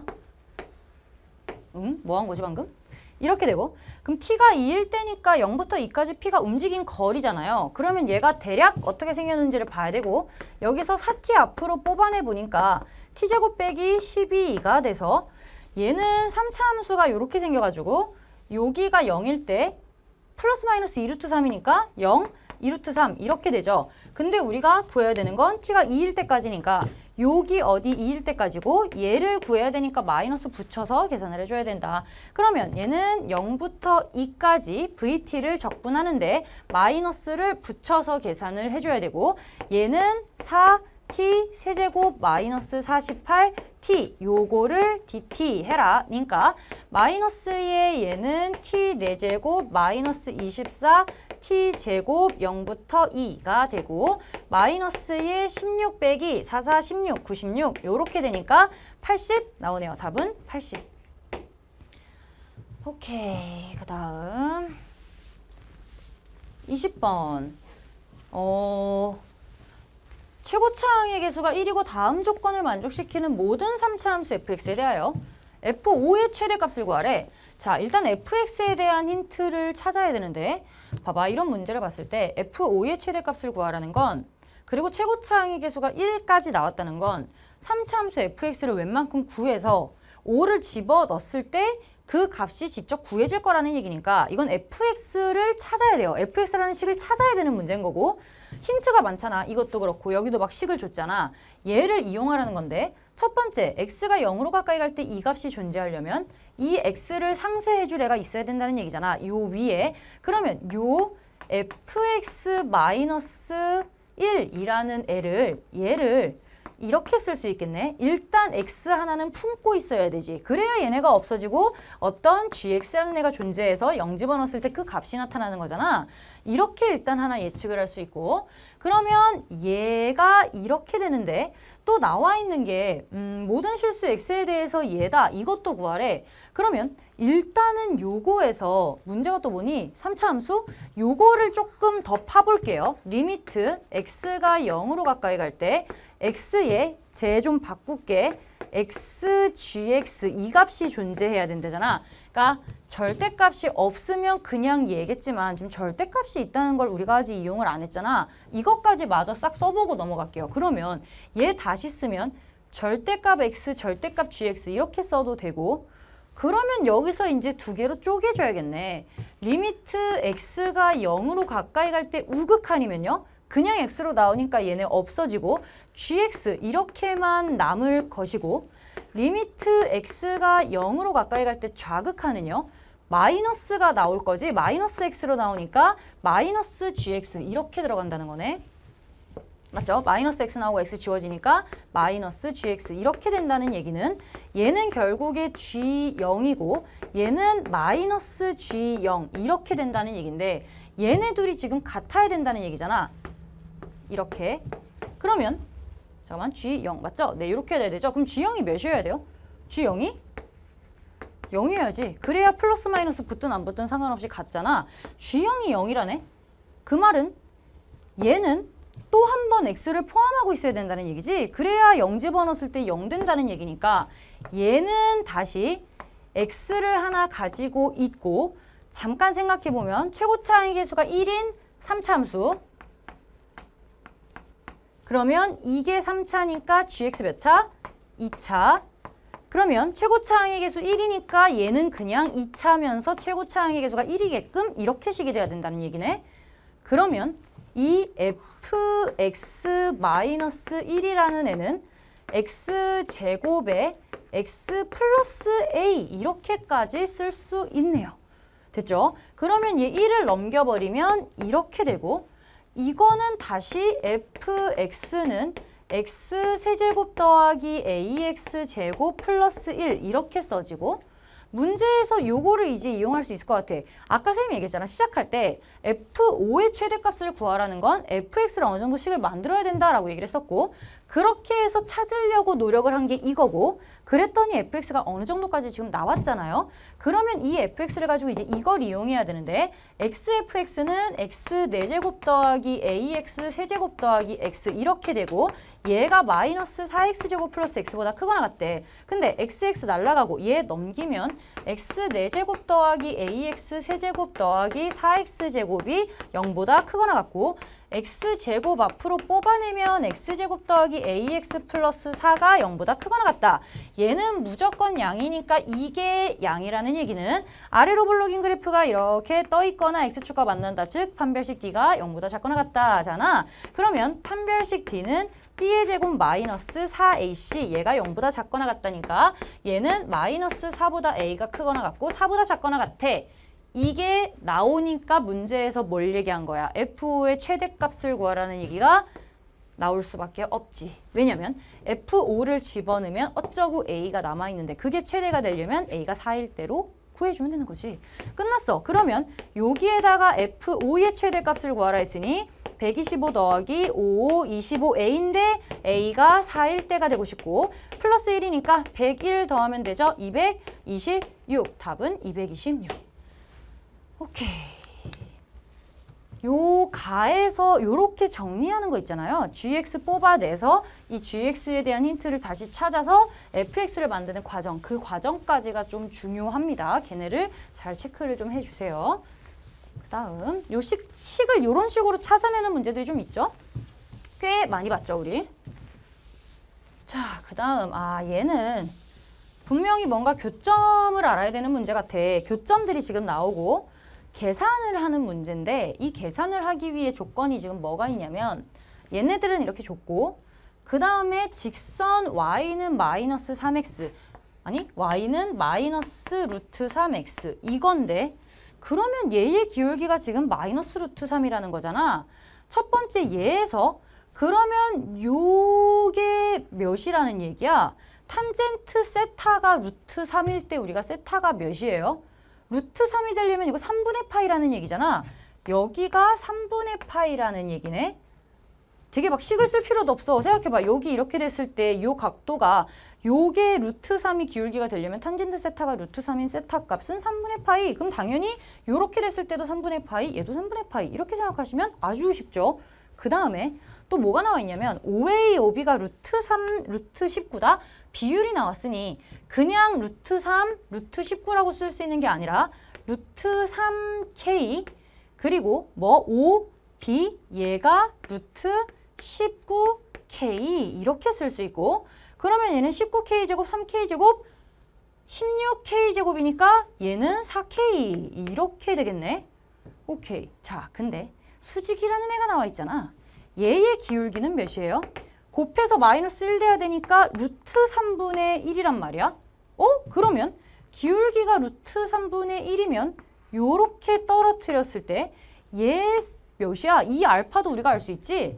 Speaker 1: 응? 뭐 한 거지 방금? 이렇게 되고 그럼 t가 이일 때니까 영부터 이까지 p가 움직인 거리잖아요. 그러면 얘가 대략 어떻게 생겼는지를 봐야 되고 여기서 사 티 앞으로 뽑아내 보니까 t제곱 빼기 십이가 돼서 얘는 삼 차 함수가 이렇게 생겨가지고 여기가 영일 때 플러스 마이너스 이 루트 삼이니까 영 이 루트 삼 이렇게 되죠. 근데 우리가 구해야 되는 건 t가 이일 때까지니까 여기 어디 이일 때까지고 얘를 구해야 되니까 마이너스 붙여서 계산을 해줘야 된다. 그러면 얘는 영부터 이까지 브이티를 적분하는데 마이너스를 붙여서 계산을 해줘야 되고 얘는 사 티 세제곱 마이너스 사십팔 티 요거를 디티 해라. 그러니까 마이너스의 얘는 t 네 제곱 마이너스 이십사 t 제곱 영부터 이가 되고 마이너스의 십육 빼기 사, 사, 십육, 구십육 요렇게 되니까 팔십 나오네요. 답은 팔십. 오케이. 그 다음 이십 번. 어... 최고차항의 개수가 일이고 다음 조건을 만족시키는 모든 삼 차 함수 fx에 대하여 에프 오의 최대값을 구하래. 자, 일단 fx에 대한 힌트를 찾아야 되는데 봐봐. 이런 문제를 봤을 때 에프 오의 최대값을 구하라는 건 그리고 최고차항의 개수가 일까지 나왔다는 건 삼 차 함수 fx를 웬만큼 구해서 오를 집어넣었을 때 그 값이 직접 구해질 거라는 얘기니까 이건 fx를 찾아야 돼요. fx라는 식을 찾아야 되는 문제인 거고 힌트가 많잖아. 이것도 그렇고 여기도 막 식을 줬잖아. 얘를 이용하라는 건데 첫 번째 x가 영으로 가까이 갈 때 이 값이 존재하려면 이 x를 상쇄해 줄 애가 있어야 된다는 얘기잖아. 요 위에. 그러면 요 fx 마이너스 일이라는 애를 얘를 이렇게 쓸 수 있겠네. 일단 x 하나는 품고 있어야 되지. 그래야 얘네가 없어지고 어떤 gx라는 애가 존재해서 영 집어넣었을 때 그 값이 나타나는 거잖아. 이렇게 일단 하나 예측을 할 수 있고 그러면 얘가 이렇게 되는데 또 나와 있는 게 음, 모든 실수 x에 대해서 얘다. 이것도 구하래. 그러면 일단은 요거에서 문제가 또 뭐니? 삼 차 함수? 요거를 조금 더 파볼게요. 리미트 x가 영으로 가까이 갈 때 x에 쟤 좀 바꿀게. x, gx 이 값이 존재해야 된다잖아. 그러니까 절대값이 없으면 그냥 얘겠지만 지금 절대값이 있다는 걸 우리가 아직 이용을 안 했잖아. 이것까지 마저 싹 써보고 넘어갈게요. 그러면 얘 다시 쓰면 절대값 x, 절대값 gx 이렇게 써도 되고 그러면 여기서 이제 두 개로 쪼개줘야겠네. 리미트 x가 영으로 가까이 갈 때 우극한이면요. 그냥 x로 나오니까 얘네 없어지고 gx 이렇게만 남을 것이고 리미트 x가 영으로 가까이 갈 때 좌극한은요. 마이너스가 나올 거지. 마이너스 x로 나오니까 마이너스 gx 이렇게 들어간다는 거네. 맞죠? 마이너스 x 나오고 x 지워지니까 마이너스 gx 이렇게 된다는 얘기는 얘는 결국에 지 영이고 얘는 마이너스 지 영 이렇게 된다는 얘기인데 얘네 둘이 지금 같아야 된다는 얘기잖아. 이렇게. 그러면 잠깐만 지 영 맞죠? 네 이렇게 돼야 되죠? 그럼 지 영이 몇이어야 돼요? 지 영이? 영이어야지. 그래야 플러스 마이너스 붙든 안 붙든 상관없이 같잖아. 지 영이 영이라네? 그 말은 얘는 또 한 번 x를 포함하고 있어야 된다는 얘기지. 그래야 영 집어넣었을 때 영 된다는 얘기니까 얘는 다시 x를 하나 가지고 있고 잠깐 생각해보면 최고차항의 개수가 일인 삼 차 함수 그러면 이게 삼 차니까 gx 몇 차? 이 차. 그러면 최고차항의 개수 일이니까 얘는 그냥 이 차면서 최고차항의 개수가 일이게끔 이렇게 식이 돼야 된다는 얘기네. 그러면 이 fx 마이너스 일이라는 애는 x제곱에 x 플러스 a 이렇게까지 쓸 수 있네요. 됐죠? 그러면 얘 일을 넘겨버리면 이렇게 되고 이거는 다시 fx는 x 세제곱 더하기 ax제곱 플러스 일 이렇게 써지고 문제에서 요거를 이제 이용할 수 있을 것 같아. 아까 선생님이 얘기했잖아. 시작할 때 에프 오의 최대값을 구하라는 건 fx를 어느 정도 식을 만들어야 된다라고 얘기를 했었고 그렇게 해서 찾으려고 노력을 한 게 이거고 그랬더니 fx가 어느 정도까지 지금 나왔잖아요. 그러면 이 fx를 가지고 이제 이걸 이용해야 되는데 xfx는 x 네 제곱 더하기 ax 세 제곱 더하기 x 이렇게 되고 얘가 마이너스 사 엑스제곱 플러스 x보다 크거나 같대. 근데 xx 날라가고 얘 넘기면 x 네 제곱 더하기 ax 세 제곱 더하기 사 엑스제곱이 영보다 크거나 같고 x제곱 앞으로 뽑아내면 x제곱 더하기 ax 플러스 사가 영보다 크거나 같다. 얘는 무조건 양이니까 이게 양이라는 얘기는 아래로 블록인 그래프가 이렇게 떠있거나 x축과 만난다. 즉 판별식 d가 영보다 작거나 같다잖아. 그러면 판별식 d는 b의 제곱 마이너스 사 에이씨 얘가 영보다 작거나 같다니까 얘는 마이너스 사보다 a가 크거나 같고 사보다 작거나 같아. 이게 나오니까 문제에서 뭘 얘기한 거야? 에프오의 최대값을 구하라는 얘기가 나올 수밖에 없지. 왜냐면 에프오를 집어넣으면 어쩌고 a가 남아있는데 그게 최대가 되려면 a가 사일 대로 구해주면 되는 거지. 끝났어. 그러면 여기에다가 에프오의 최대값을 구하라 했으니 백이십오 더하기 오, 이십오 에이인데 a가 사일 대가 되고 싶고 플러스 일이니까 백일 더하면 되죠. 이백이십육. 답은 이백이십육. 오케이. 요 가에서 요렇게 정리하는 거 있잖아요. 지엑스 뽑아내서 이 지엑스에 대한 힌트를 다시 찾아서 에프엑스를 만드는 과정. 그 과정까지가 좀 중요합니다. 걔네를 잘 체크를 좀 해주세요. 그 다음 요 식, 식을 요런 식으로 찾아내는 문제들이 좀 있죠. 꽤 많이 봤죠 우리. 자, 그 다음 아 얘는 분명히 뭔가 교점을 알아야 되는 문제 같아. 교점들이 지금 나오고 계산을 하는 문제인데 이 계산을 하기 위해 조건이 지금 뭐가 있냐면 얘네들은 이렇게 줬고 그 다음에 직선 y는 마이너스 삼 엑스 아니 y는 마이너스 루트 삼 엑스 이건데 그러면 얘의 기울기가 지금 마이너스 루트 삼이라는 거잖아. 첫 번째 얘에서 그러면 요게 몇이라는 얘기야? 탄젠트 세타가 루트 삼일 때 우리가 세타가 몇이에요? 루트 삼이 되려면 이거 삼분의 파이라는 얘기잖아. 여기가 삼분의 파이라는 얘기네. 되게 막 식을 쓸 필요도 없어. 생각해봐. 여기 이렇게 됐을 때 요 각도가 요게 루트 삼이 기울기가 되려면 탄젠트 세타가 루트 삼인 세타 값은 삼분의 파이. 그럼 당연히 요렇게 됐을 때도 삼분의 파이, 얘도 삼분의 파이. 이렇게 생각하시면 아주 쉽죠. 그 다음에 또 뭐가 나와 있냐면 오 에이 오 비가 루트 삼, 루트 십구다. 비율이 나왔으니 그냥 루트 삼, 루트 십구라고 쓸 수 있는 게 아니라 루트 삼 케이 그리고 뭐 오, B 얘가 루트 십구 케이 이렇게 쓸 수 있고 그러면 얘는 십구 케이 제곱, 삼 케이 제곱, 십육 케이 제곱이니까 얘는 사 케이 이렇게 되겠네. 오케이. 자, 근데 수직이라는 애가 나와 있잖아. 얘의 기울기는 몇이에요? 곱해서 마이너스 일 돼야 되니까 루트 삼분의 일이란 말이야. 어? 그러면 기울기가 루트 삼분의 일이면 요렇게 떨어뜨렸을 때 얘 몇이야? 이 알파도 우리가 알 수 있지?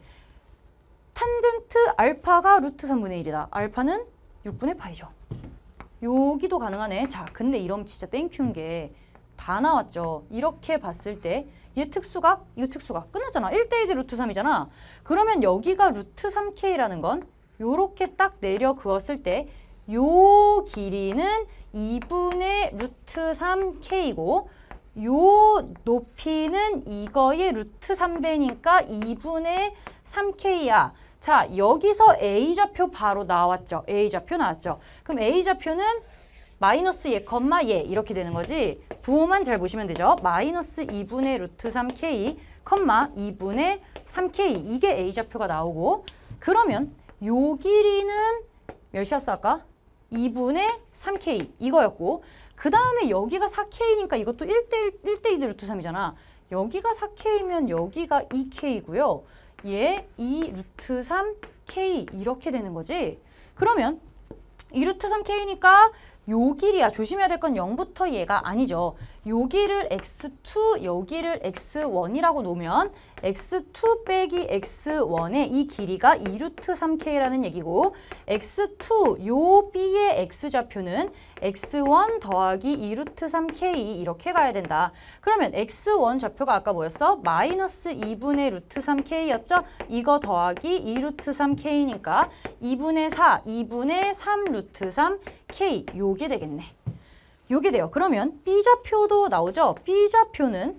Speaker 1: 탄젠트 알파가 루트 삼분의 일이다. 알파는 육분의 파이죠. 여기도 가능하네. 자, 근데 이러면 진짜 땡큐인 게 다 나왔죠. 이렇게 봤을 때 얘 특수각, 이거 특수각. 끝났잖아. 일 대 이 대 루트 삼이잖아. 그러면 여기가 루트 삼 케이라는 건 요렇게 딱 내려 그었을 때 요 길이는 이분의 루트 삼 케이고 요 높이는 이거의 루트 삼 배니까 이분의 삼 케이야. 자, 여기서 A좌표 바로 나왔죠. A좌표 나왔죠. 그럼 A좌표는 마이너스 얘, 컴마 얘 이렇게 되는 거지. 부호만 잘 보시면 되죠. 마이너스 이분의 루트 삼 케이, 컴마 이분의 삼 케이 이게 A좌표가 나오고 그러면 요 길이는 몇이었어 아까? 이분의 삼 케이 이거였고 그 다음에 여기가 사 케이니까 이것도 일 대 일, 일 대 이 대 루트 삼이잖아. 여기가 사 케이면 여기가 이 케이고요. 얘 이 루트 삼 케이 이렇게 되는 거지. 그러면 이 루트 삼 케이니까 요 길이야. 조심해야 될 건 영부터 얘가 아니죠. 여기를 엑스 투, 여기를 엑스 원이라고 놓으면 엑스 투 빼기 엑스 원의 이 길이가 이 루트 삼 케이라는 얘기고 엑스 투, 요 B의 X좌표는 엑스 원 더하기 이 루트 삼 케이 이렇게 가야 된다. 그러면 엑스 원 좌표가 아까 뭐였어? 마이너스 이분의 루트 삼 케이였죠? 이거 더하기 이 루트 삼 케이니까 이분의 사, 이분의 삼 루트 삼 케이 요게 되겠네. 요게 돼요. 그러면 B좌표도 나오죠? B좌표는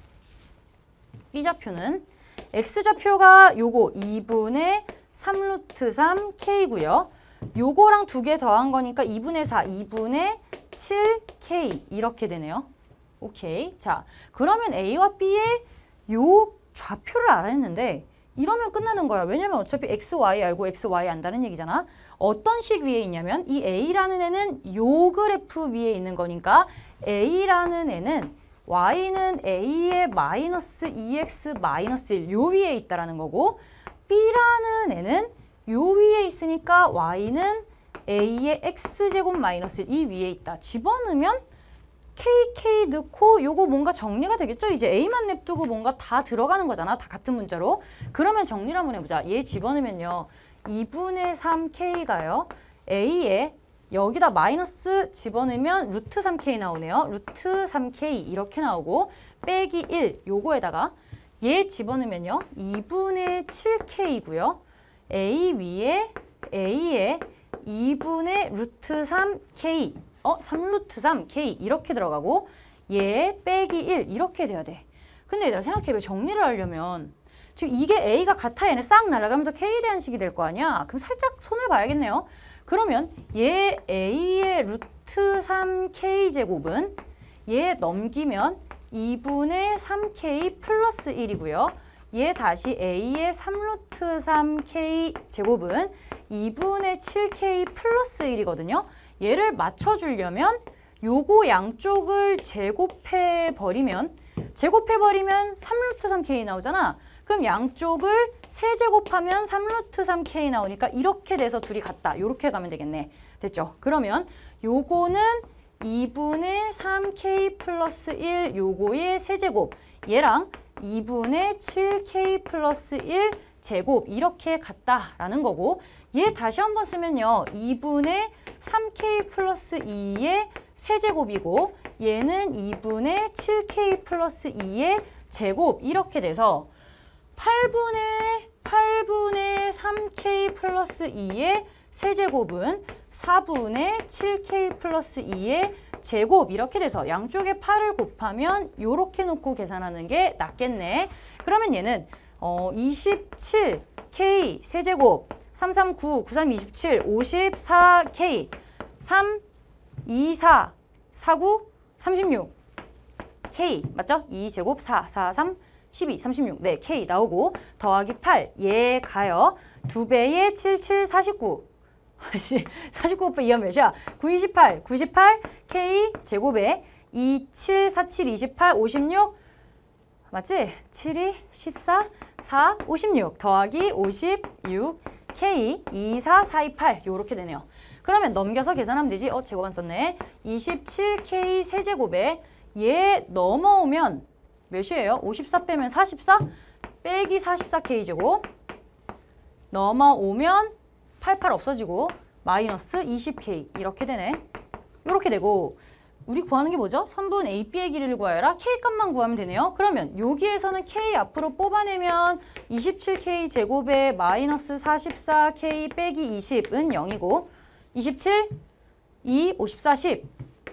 Speaker 1: B좌표는 X좌표가 요거 이분의 삼 루트 삼 케이고요. 요거랑 두 개 더한 거니까 이분의 사, 이분의 칠 케이 이렇게 되네요. 오케이. 자, 그러면 A와 B의 요 좌표를 알아야 했는데 이러면 끝나는 거야. 왜냐면 어차피 엑스, 와이 알고 엑스, 와이 안다는 얘기잖아. 어떤 식 위에 있냐면 이 A라는 애는 요 그래프 위에 있는 거니까 A라는 애는 Y는 A의 마이너스 이 엑스 마이너스 일 요 위에 있다라는 거고 B라는 애는 요 위에 있으니까 Y는 A의 X제곱 마이너스 일 이 위에 있다. 집어넣으면 케이케이 넣고 요거 뭔가 정리가 되겠죠? 이제 A만 냅두고 뭔가 다 들어가는 거잖아. 다 같은 문자로. 그러면 정리를 한번 해보자. 얘 집어넣으면요. 이분의 삼 케이가요. A에 여기다 마이너스 집어넣으면 루트 삼 케이 나오네요. 루트 삼 케이 이렇게 나오고 빼기 일 요거에다가 얘 집어넣으면요. 이분의 칠 케이고요. A 위에 A에 이분의 루트 삼 케이 어? 삼 루트 삼 케이 이렇게 들어가고 얘 빼기 일 이렇게 돼야 돼. 근데 얘들아 생각해봐. 정리를 하려면 지금 이게 A가 같아 얘는 싹 날아가면서 K에 대한 식이 될 거 아니야. 그럼 살짝 손을 봐야겠네요. 그러면 얘 A의 루트 삼 케이 제곱은 얘 넘기면 이분의 삼 케이 플러스 일이고요. 얘 다시 A의 삼 루트 삼 케이 제곱은 이분의 칠 케이 플러스 일이거든요. 얘를 맞춰주려면 요거 양쪽을 제곱해버리면 제곱해버리면 삼 루트 삼 케이 나오잖아. 그럼 양쪽을 세제곱하면 삼 루트 삼 케이 나오니까 이렇게 돼서 둘이 같다. 요렇게 가면 되겠네. 됐죠? 그러면 요거는 이분의 삼 케이 플러스 일 요거의 세제곱 얘랑 이분의 칠 케이 플러스 일 제곱 이렇게 같다라는 거고 얘 다시 한번 쓰면요. 이분의 삼 케이 플러스 이의 세제곱이고 얘는 이분의 칠 케이 플러스 이의 제곱 이렇게 돼서 팔분의 팔분의 삼 케이 플러스 이의 세제곱은 사분의 칠 케이 플러스 이의 제곱 이렇게 돼서 양쪽에 팔을 곱하면 요렇게 놓고 계산하는 게 낫겠네. 그러면 얘는 어, 이십칠 케이 세제곱 삼, 삼, 구, 구, 삼, 이십칠, 오십사 케이 삼, 이, 사, 사, 구, 삼십육 케이 맞죠? 이 제곱 사, 사, 삼, 십이, 삼십육 네 케이 나오고 더하기 팔 얘 가요. 두 배의 칠, 칠, 사십구 사십구 곱하기 이하면 몇이야? 구, 이십팔, 구십팔 케이 제곱에 이, 칠, 사, 칠, 이십팔, 오십육 맞지? 칠, 이, 십사, 사, 오십육 더하기 오십육 케이 이, 사, 사, 이, 팔 요렇게 되네요. 그러면 넘겨서 계산하면 되지. 어 제곱 안 썼네. 이십칠 케이 세제곱에 얘 넘어오면 몇이에요? 오십사 빼면 사십사 빼기 사십사 케이 제곱 넘어오면 팔십팔 없어지고 마이너스 이십 케이 이렇게 되네. 이렇게 되고 우리 구하는 게 뭐죠? 선분 에이, B의 길이를 구하여라. K 값만 구하면 되네요. 그러면 여기에서는 K 앞으로 뽑아내면 이십칠 케이 제곱에 마이너스 사십사 케이 빼기 이십은 영이고 이십칠, 이, 오십사, 십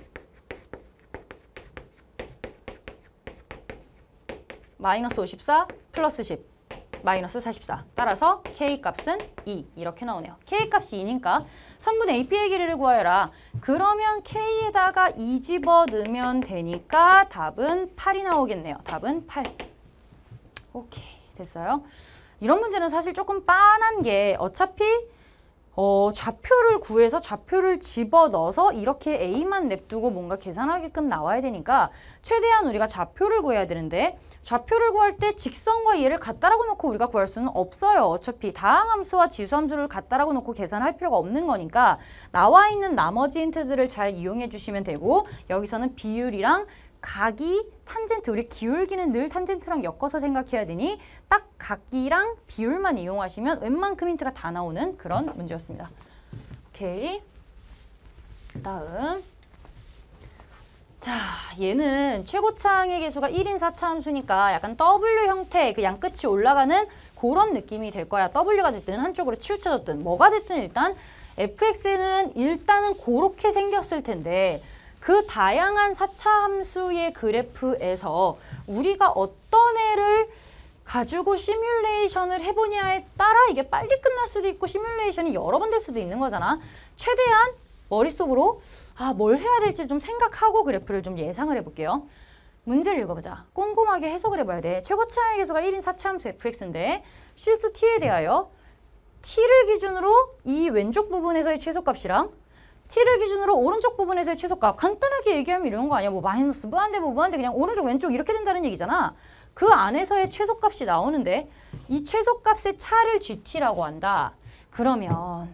Speaker 1: 마이너스 오십사 플러스 십 마이너스 사십사 따라서 K 값은 이 이렇게 나오네요. K 값이 이니까 선분 에이, B의 길이를 구하여라. 그러면 K에다가 이 집어 넣으면 되니까 답은 팔이 나오겠네요. 답은 팔. 오케이 됐어요. 이런 문제는 사실 조금 빤한 게 어차피 어, 좌표를 구해서 좌표를 집어넣어서 이렇게 A만 냅두고 뭔가 계산하게끔 나와야 되니까 최대한 우리가 좌표를 구해야 되는데 좌표를 구할 때 직선과 얘를 같다라고 놓고 우리가 구할 수는 없어요. 어차피 다항함수와 지수함수를 같다라고 놓고 계산할 필요가 없는 거니까 나와 있는 나머지 힌트들을 잘 이용해 주시면 되고 여기서는 비율이랑 각이, 탄젠트, 우리 기울기는 늘 탄젠트랑 엮어서 생각해야 되니 딱 각이랑 비율만 이용하시면 웬만큼 힌트가 다 나오는 그런 문제였습니다. 오케이. 다음. 자, 얘는 최고차항의 개수가 일인 사차 함수니까 약간 W 형태, 그 양끝이 올라가는 그런 느낌이 될 거야. W가 됐든 한쪽으로 치우쳐졌든 뭐가 됐든 일단 에프엑스는 일단은 그렇게 생겼을 텐데 그 다양한 사차 함수의 그래프에서 우리가 어떤 애를 가지고 시뮬레이션을 해보냐에 따라 이게 빨리 끝날 수도 있고 시뮬레이션이 여러 번 될 수도 있는 거잖아. 최대한 머릿속으로 아, 뭘 해야 될지 좀 생각하고 그래프를 좀 예상을 해볼게요. 문제를 읽어보자. 꼼꼼하게 해석을 해봐야 돼. 최고 차항의 계수가 일인 사차함수 fx인데 실수 t에 대하여 t를 기준으로 이 왼쪽 부분에서의 최소값이랑 t를 기준으로 오른쪽 부분에서의 최소값. 간단하게 얘기하면 이런 거 아니야. 뭐 마이너스 무한대 뭐 무한대 그냥 오른쪽 왼쪽 이렇게 된다는 얘기잖아. 그 안에서의 최소값이 나오는데 이 최소값의 차를 gt라고 한다. 그러면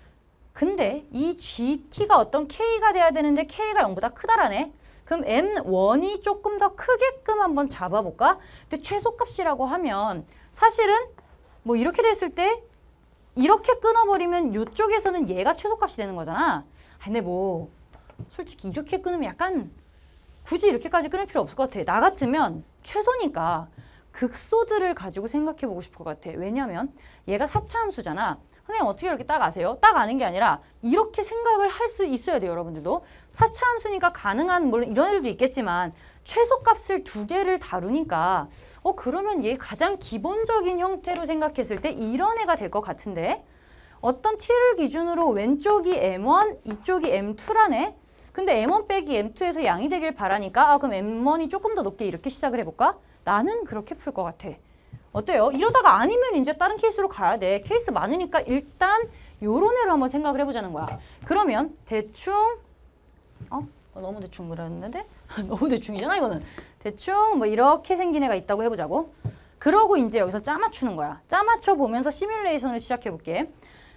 Speaker 1: 근데 이 gt가 어떤 k가 돼야 되는데 k가 영보다 크다라네. 그럼 엠 원이 조금 더 크게끔 한번 잡아볼까? 근데 최소값이라고 하면 사실은 뭐 이렇게 됐을 때 이렇게 끊어버리면 이쪽에서는 얘가 최소값이 되는 거잖아. 근데 뭐 솔직히 이렇게 끊으면 약간 굳이 이렇게까지 끊을 필요 없을 것 같아. 나 같으면 최소니까 극소들을 가지고 생각해보고 싶을 것 같아. 왜냐면 얘가 사차함수잖아. 선생님 어떻게 이렇게 딱 아세요? 딱 아는 게 아니라 이렇게 생각을 할 수 있어야 돼요. 여러분들도. 사차함수니까 가능한 물론 이런 애들도 있겠지만 최소값을 두 개를 다루니까 어 그러면 얘 가장 기본적인 형태로 생각했을 때 이런 애가 될 것 같은데 어떤 t를 기준으로 왼쪽이 엠 원, 이쪽이 엠 투라네? 근데 엠 원 빼기 엠 투에서 양이 되길 바라니까 아 그럼 엠 원이 조금 더 높게 이렇게 시작을 해볼까? 나는 그렇게 풀 것 같아. 어때요? 이러다가 아니면 이제 다른 케이스로 가야 돼. 케이스 많으니까 일단 요런 애로 한번 생각을 해보자는 거야. 그러면 대충 어? 어 너무 대충 그랬는데? 너무 대충이잖아 이거는. 대충 뭐 이렇게 생긴 애가 있다고 해보자고. 그러고 이제 여기서 짜 맞추는 거야. 짜 맞춰 보면서 시뮬레이션을 시작해 볼게.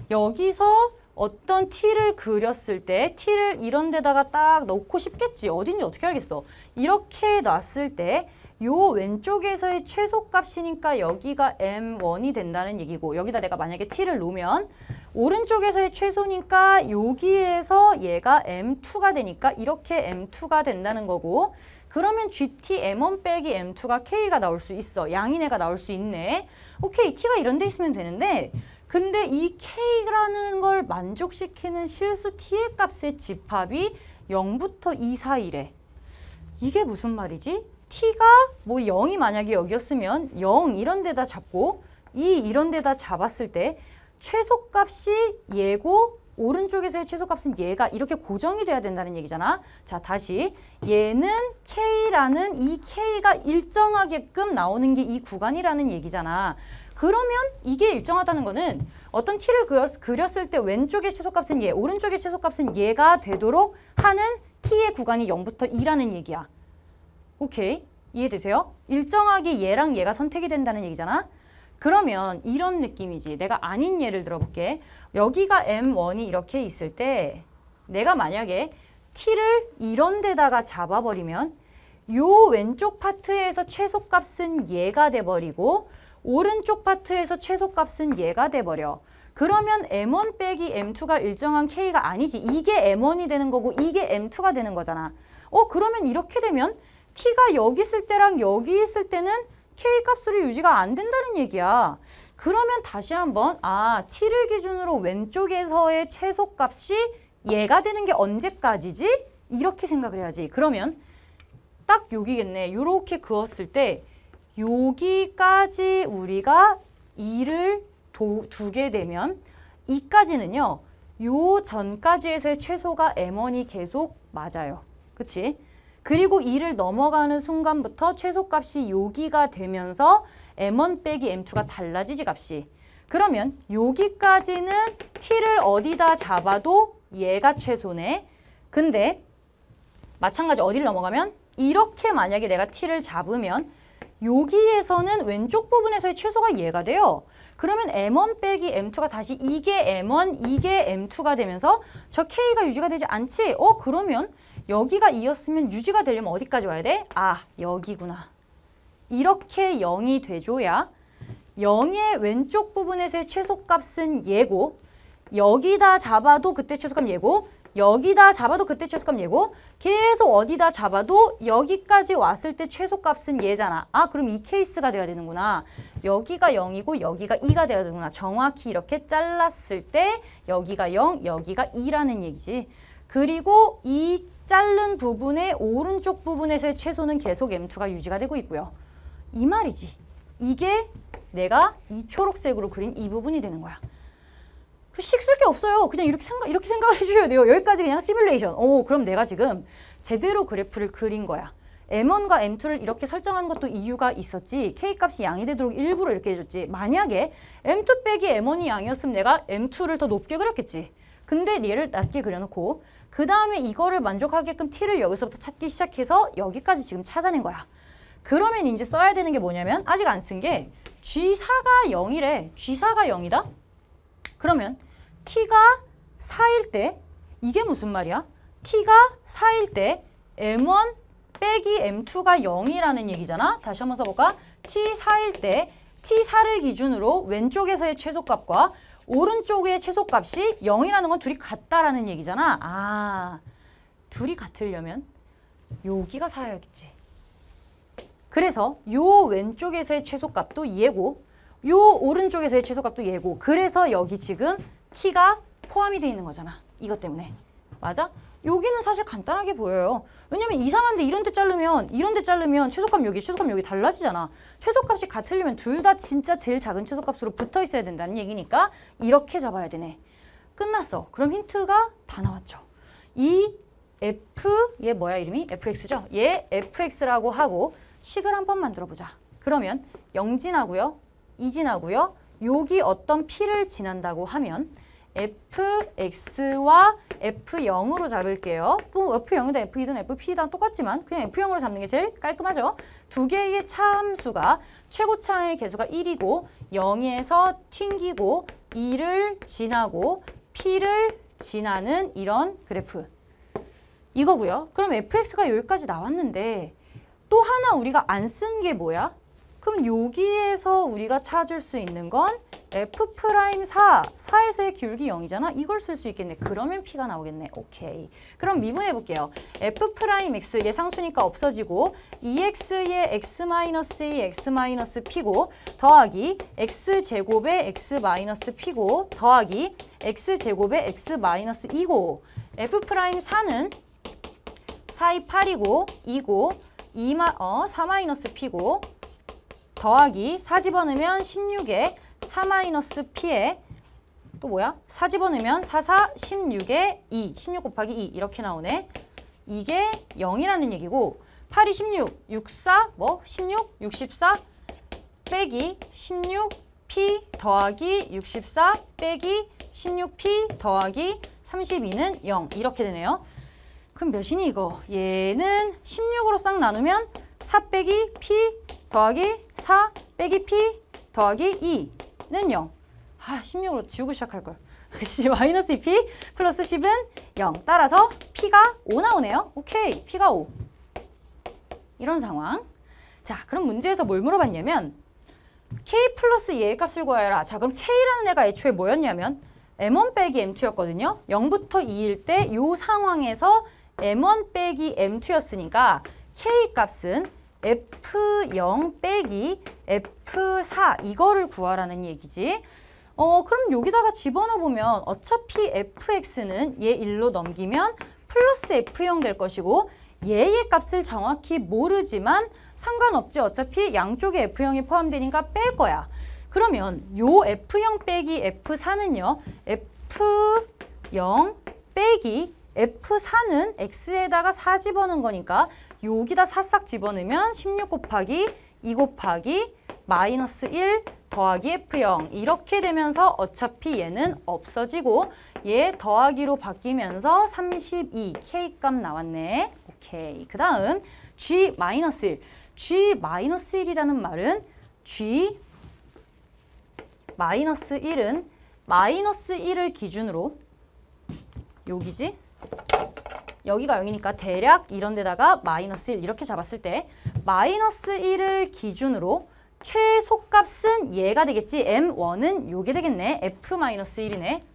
Speaker 1: 여기서 어떤 t를 그렸을 때 t를 이런 데다가 딱 넣고 싶겠지. 어딘지 어떻게 알겠어. 이렇게 놨을 때 요 왼쪽에서의 최소값이니까 여기가 엠 원이 된다는 얘기고 여기다 내가 만약에 t를 놓으면 오른쪽에서의 최소니까 여기에서 얘가 엠 투가 되니까 이렇게 엠 투가 된다는 거고 그러면 gt 엠 원 빼기 엠 투가 k가 나올 수 있어. 양인애가 나올 수 있네. 오케이 t가 이런 데 있으면 되는데 근데 이 k라는 걸 만족시키는 실수 t의 값의 집합이 영부터 이 사이래. 이게 무슨 말이지? t가 뭐 영이 만약에 여기였으면 영 이런 데다 잡고 이 이런 데다 잡았을 때 최소값이 얘고 오른쪽에서의 최소값은 얘가 이렇게 고정이 돼야 된다는 얘기잖아. 자 다시 얘는 k라는 이 k가 일정하게끔 나오는 게 이 구간이라는 얘기잖아. 그러면 이게 일정하다는 거는 어떤 t를 그렸, 그렸을 때 왼쪽의 최소값은 얘, 오른쪽의 최소값은 얘가 되도록 하는 t의 구간이 영부터 이라는 얘기야. 오케이. 이해되세요? 일정하게 얘랑 얘가 선택이 된다는 얘기잖아. 그러면 이런 느낌이지. 내가 아닌 예를 들어볼게. 여기가 엠 원이 이렇게 있을 때 내가 만약에 t를 이런 데다가 잡아버리면 요 왼쪽 파트에서 최소값은 얘가 돼버리고 오른쪽 파트에서 최소값은 얘가 돼버려. 그러면 엠 원 빼기 엠 투가 일정한 k가 아니지. 이게 엠 원이 되는 거고 이게 엠 투가 되는 거잖아. 어 그러면 이렇게 되면 t가 여기 있을 때랑 여기 있을 때는 k값으로 유지가 안 된다는 얘기야. 그러면 다시 한번 아 t를 기준으로 왼쪽에서의 최소값이 얘가 되는 게 언제까지지? 이렇게 생각을 해야지. 그러면 딱 여기겠네. 요렇게 그었을 때 여기까지 우리가 이를 두게 되면 이까지는요. 요 전까지에서의 최소가 엠 원이 계속 맞아요. 그치? 그리고 이를 넘어가는 순간부터 최소값이 여기가 되면서 엠 원 빼기 엠 투가 달라지지 값이. 그러면 여기까지는 t를 어디다 잡아도 얘가 최소네. 근데 마찬가지 어디를 넘어가면 이렇게 만약에 내가 t를 잡으면 여기에서는 왼쪽 부분에서의 최소가 얘가 돼요. 그러면 엠 원 빼기 엠 투가 다시 이게 엠 원, 이게 엠 투가 되면서 저 k가 유지가 되지 않지? 어 그러면 여기가 이였으면 유지가 되려면 어디까지 와야 돼? 아 여기구나. 이렇게 영이 돼줘야 영의 왼쪽 부분에서의 최소값은 얘고 여기다 잡아도 그때 최소값 얘고 여기다 잡아도 그때 최소값 얘고 계속 어디다 잡아도 여기까지 왔을 때 최소값은 얘잖아. 아 그럼 이 케이스가 돼야 되는구나. 여기가 영이고 여기가 이가 돼야 되는구나. 정확히 이렇게 잘랐을 때 여기가 영, 여기가 이라는 얘기지. 그리고 이 자른 부분의 오른쪽 부분에서의 최소는 계속 엠 투가 유지가 되고 있고요. 이 말이지. 이게 내가 이 초록색으로 그린 이 부분이 되는 거야. 그 식 쓸 게 없어요. 그냥 이렇게 생각, 이렇게 생각을 해주셔야 돼요. 여기까지 그냥 시뮬레이션. 오, 그럼 내가 지금 제대로 그래프를 그린 거야. 엠 원과 엠 투를 이렇게 설정한 것도 이유가 있었지. K값이 양이 되도록 일부러 이렇게 해줬지. 만약에 엠 투 빼기 엠 원이 양이었으면 내가 엠 투를 더 높게 그렸겠지. 근데 얘를 낮게 그려놓고 그 다음에 이거를 만족하게끔 T를 여기서부터 찾기 시작해서 여기까지 지금 찾아낸 거야. 그러면 이제 써야 되는 게 뭐냐면 아직 안 쓴 게 지 사가 영이래. 지 사가 영이다? 그러면 T가 사일 때 이게 무슨 말이야? T가 사일 때 엠 원 빼기 엠 투가 영이라는 얘기잖아. 다시 한번 써볼까? T 사일 때 T 사를 기준으로 왼쪽에서의 최소값과 오른쪽의 최소값이 영이라는 건 둘이 같다라는 얘기잖아. 아, 둘이 같으려면 여기가 사야겠지. 그래서 요 왼쪽에서의 최소값도 얘고 요 오른쪽에서의 최소값도 얘고 그래서 여기 지금 T가 포함이 돼 있는 거잖아. 이것 때문에. 맞아? 여기는 사실 간단하게 보여요. 왜냐면 이상한데 이런 데 자르면 이런 데 자르면 최소값 여기 최소값 여기 달라지잖아. 최소값이 같으려면 둘 다 진짜 제일 작은 최소값으로 붙어 있어야 된다는 얘기니까 이렇게 잡아야 되네. 끝났어. 그럼 힌트가 다 나왔죠. 이 F, 얘 뭐야 이름이? 에프엑스죠? 얘 에프엑스라고 하고 식을 한번 만들어 보자. 그러면 영 지나고요. 이 지나고요. 여기 어떤 P를 지난다고 하면 에프엑스와 에프 영으로 잡을게요. 뭐 에프 영이든 에프 이든 에프 피든 똑같지만 그냥 에프 영으로 잡는 게 제일 깔끔하죠. 두 개의 차함수가 최고차의 개수가 일이고 영에서 튕기고 이를 지나고 P를 지나는 이런 그래프. 이거고요. 그럼 에프엑스가 여기까지 나왔는데 또 하나 우리가 안 쓴 게 뭐야? 그럼 여기에서 우리가 찾을 수 있는 건 에프 프라임 사, 사에서의 기울기 영이잖아. 이걸 쓸 수 있겠네. 그러면 P가 나오겠네. 오케이. 그럼 미분해 볼게요. F 프라임 X, 얘 상수니까 없어지고 이엑스의 X 마이너스 이 X 마이너스 P고 더하기 X제곱의 X 마이너스 P고 더하기 X제곱의 X 마이너스 이고 F 프라임 사는 사이 팔이고 이고 이 마, 어, 사 마이너스 P고 더하기 사 집어넣으면 십육에 사 마이너스 P에 또 뭐야? 사 집어넣으면 사, 사, 십육에 이, 십육 곱하기 이 이렇게 나오네. 이게 영이라는 얘기고 팔이 십육, 육, 사, 뭐? 십육, 육십사 빼기 십육 P 더하기 육십사 빼기 십육 P 더하기 삼십이는 영 이렇게 되네요. 그럼 몇이니 이거? 얘는 십육으로 싹 나누면 사 빼기 P 더하기 사 빼기 P 더하기 이는 영. 아, 십육으로 지우고 시작할걸. 마이너스 이 P 플러스 십은 영. 따라서 P가 오 나오네요. 오케이, P가 오. 이런 상황. 자, 그럼 문제에서 뭘 물어봤냐면 K 플러스 얘의 값을 구하여라. 자, 그럼 K라는 애가 애초에 뭐였냐면 엠 원 빼기 엠 투였거든요. 영부터 이일 때 이 상황에서 엠 원 빼기 엠 투였으니까 K 값은 에프 영 빼기 에프 사 이거를 구하라는 얘기지. 어 그럼 여기다가 집어넣어보면 어차피 에프엑스는 얘 일로 넘기면 플러스 에프 영 될 것이고 얘의 값을 정확히 모르지만 상관없지. 어차피 양쪽에 에프 영이 포함되니까 뺄 거야. 그러면 요 에프 영 빼기 에프 사는요. 에프 영 빼기 에프 사는 x에다가 사 집어넣은 거니까 여기다 사 싹 집어넣으면 십육 곱하기 이 곱하기 마이너스 일 더하기 에프 영 이렇게 되면서 어차피 얘는 없어지고 얘 더하기로 바뀌면서 삼십이 K 값 나왔네. 오케이. 그 다음 G 마이너스 일. G 마이너스 일이라는 말은 G 마이너스 일은 마이너스 일을 기준으로 여기지? 여기가 영이니까 대략 이런 데다가 마이너스 일 이렇게 잡았을 때 마이너스 일을 기준으로 최소값은 얘가 되겠지. 엠 원은 요게 되겠네. F 마이너스 일이네.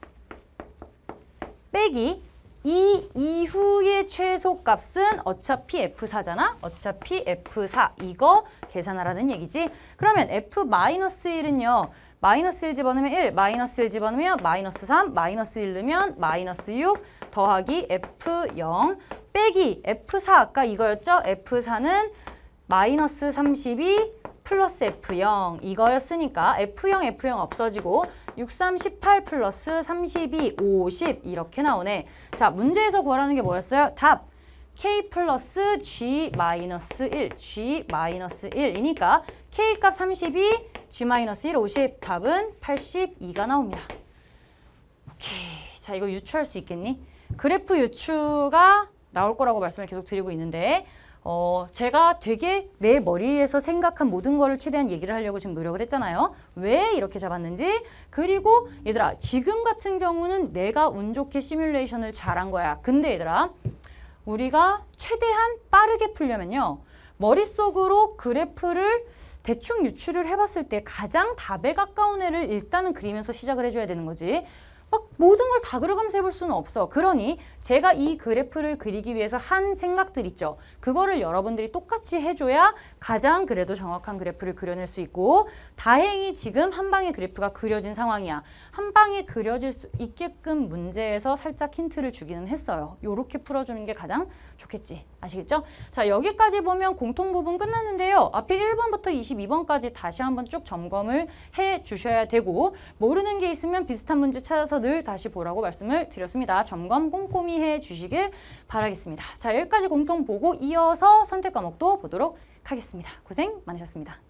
Speaker 1: 빼기 이 이후의 최소값은 어차피 에프 사잖아. 어차피 에프 사 이거 계산하라는 얘기지. 그러면 F 마이너스 일은요. 마이너스 일 집어넣으면 일, 마이너스 일 집어넣으면 마이너스 삼, 마이너스 일 넣으면 마이너스 육 더하기 에프 영 빼기 에프 사 아까 이거였죠? 에프 사는 마이너스 삼십이 플러스 에프 영 이거였으니까 에프 영, 에프 영 없어지고 육, 삼, 십팔 플러스 삼십이, 오십 이렇게 나오네. 자, 문제에서 구하라는 게 뭐였어요? 답! K 플러스 G 마이너스 일, G 마이너스 일이니까 K 값 삼십이, G 마이너스 일, 오십, 답은 팔십이가 나옵니다. 오케이. 자, 이거 유추할 수 있겠니? 그래프 유추가 나올 거라고 말씀을 계속 드리고 있는데 어, 제가 되게 내 머리에서 생각한 모든 거를 최대한 얘기를 하려고 지금 노력을 했잖아요. 왜 이렇게 잡았는지. 그리고 얘들아, 지금 같은 경우는 내가 운 좋게 시뮬레이션을 잘한 거야. 근데 얘들아, 우리가 최대한 빠르게 풀려면요. 머릿속으로 그래프를 대충 유추를 해봤을 때 가장 답에 가까운 애를 일단은 그리면서 시작을 해줘야 되는 거지. 막 모든 걸 다 그려가면서 해볼 수는 없어. 그러니 제가 이 그래프를 그리기 위해서 한 생각들 있죠. 그거를 여러분들이 똑같이 해줘야 가장 그래도 정확한 그래프를 그려낼 수 있고, 다행히 지금 한 방에 그래프가 그려진 상황이야. 한 방에 그려질 수 있게끔 문제에서 살짝 힌트를 주기는 했어요. 요렇게 풀어주는 게 가장 좋겠지. 아시겠죠? 자, 여기까지 보면 공통 부분 끝났는데요. 앞에 일 번부터 이십이 번까지 다시 한번 쭉 점검을 해 주셔야 되고, 모르는 게 있으면 비슷한 문제 찾아서 늘 다시 보라고 말씀을 드렸습니다. 점검 꼼꼼히 해 주시길 바라겠습니다. 자, 여기까지 공통 보고 이어서 선택 과목도 보도록 하겠습니다. 고생 많으셨습니다.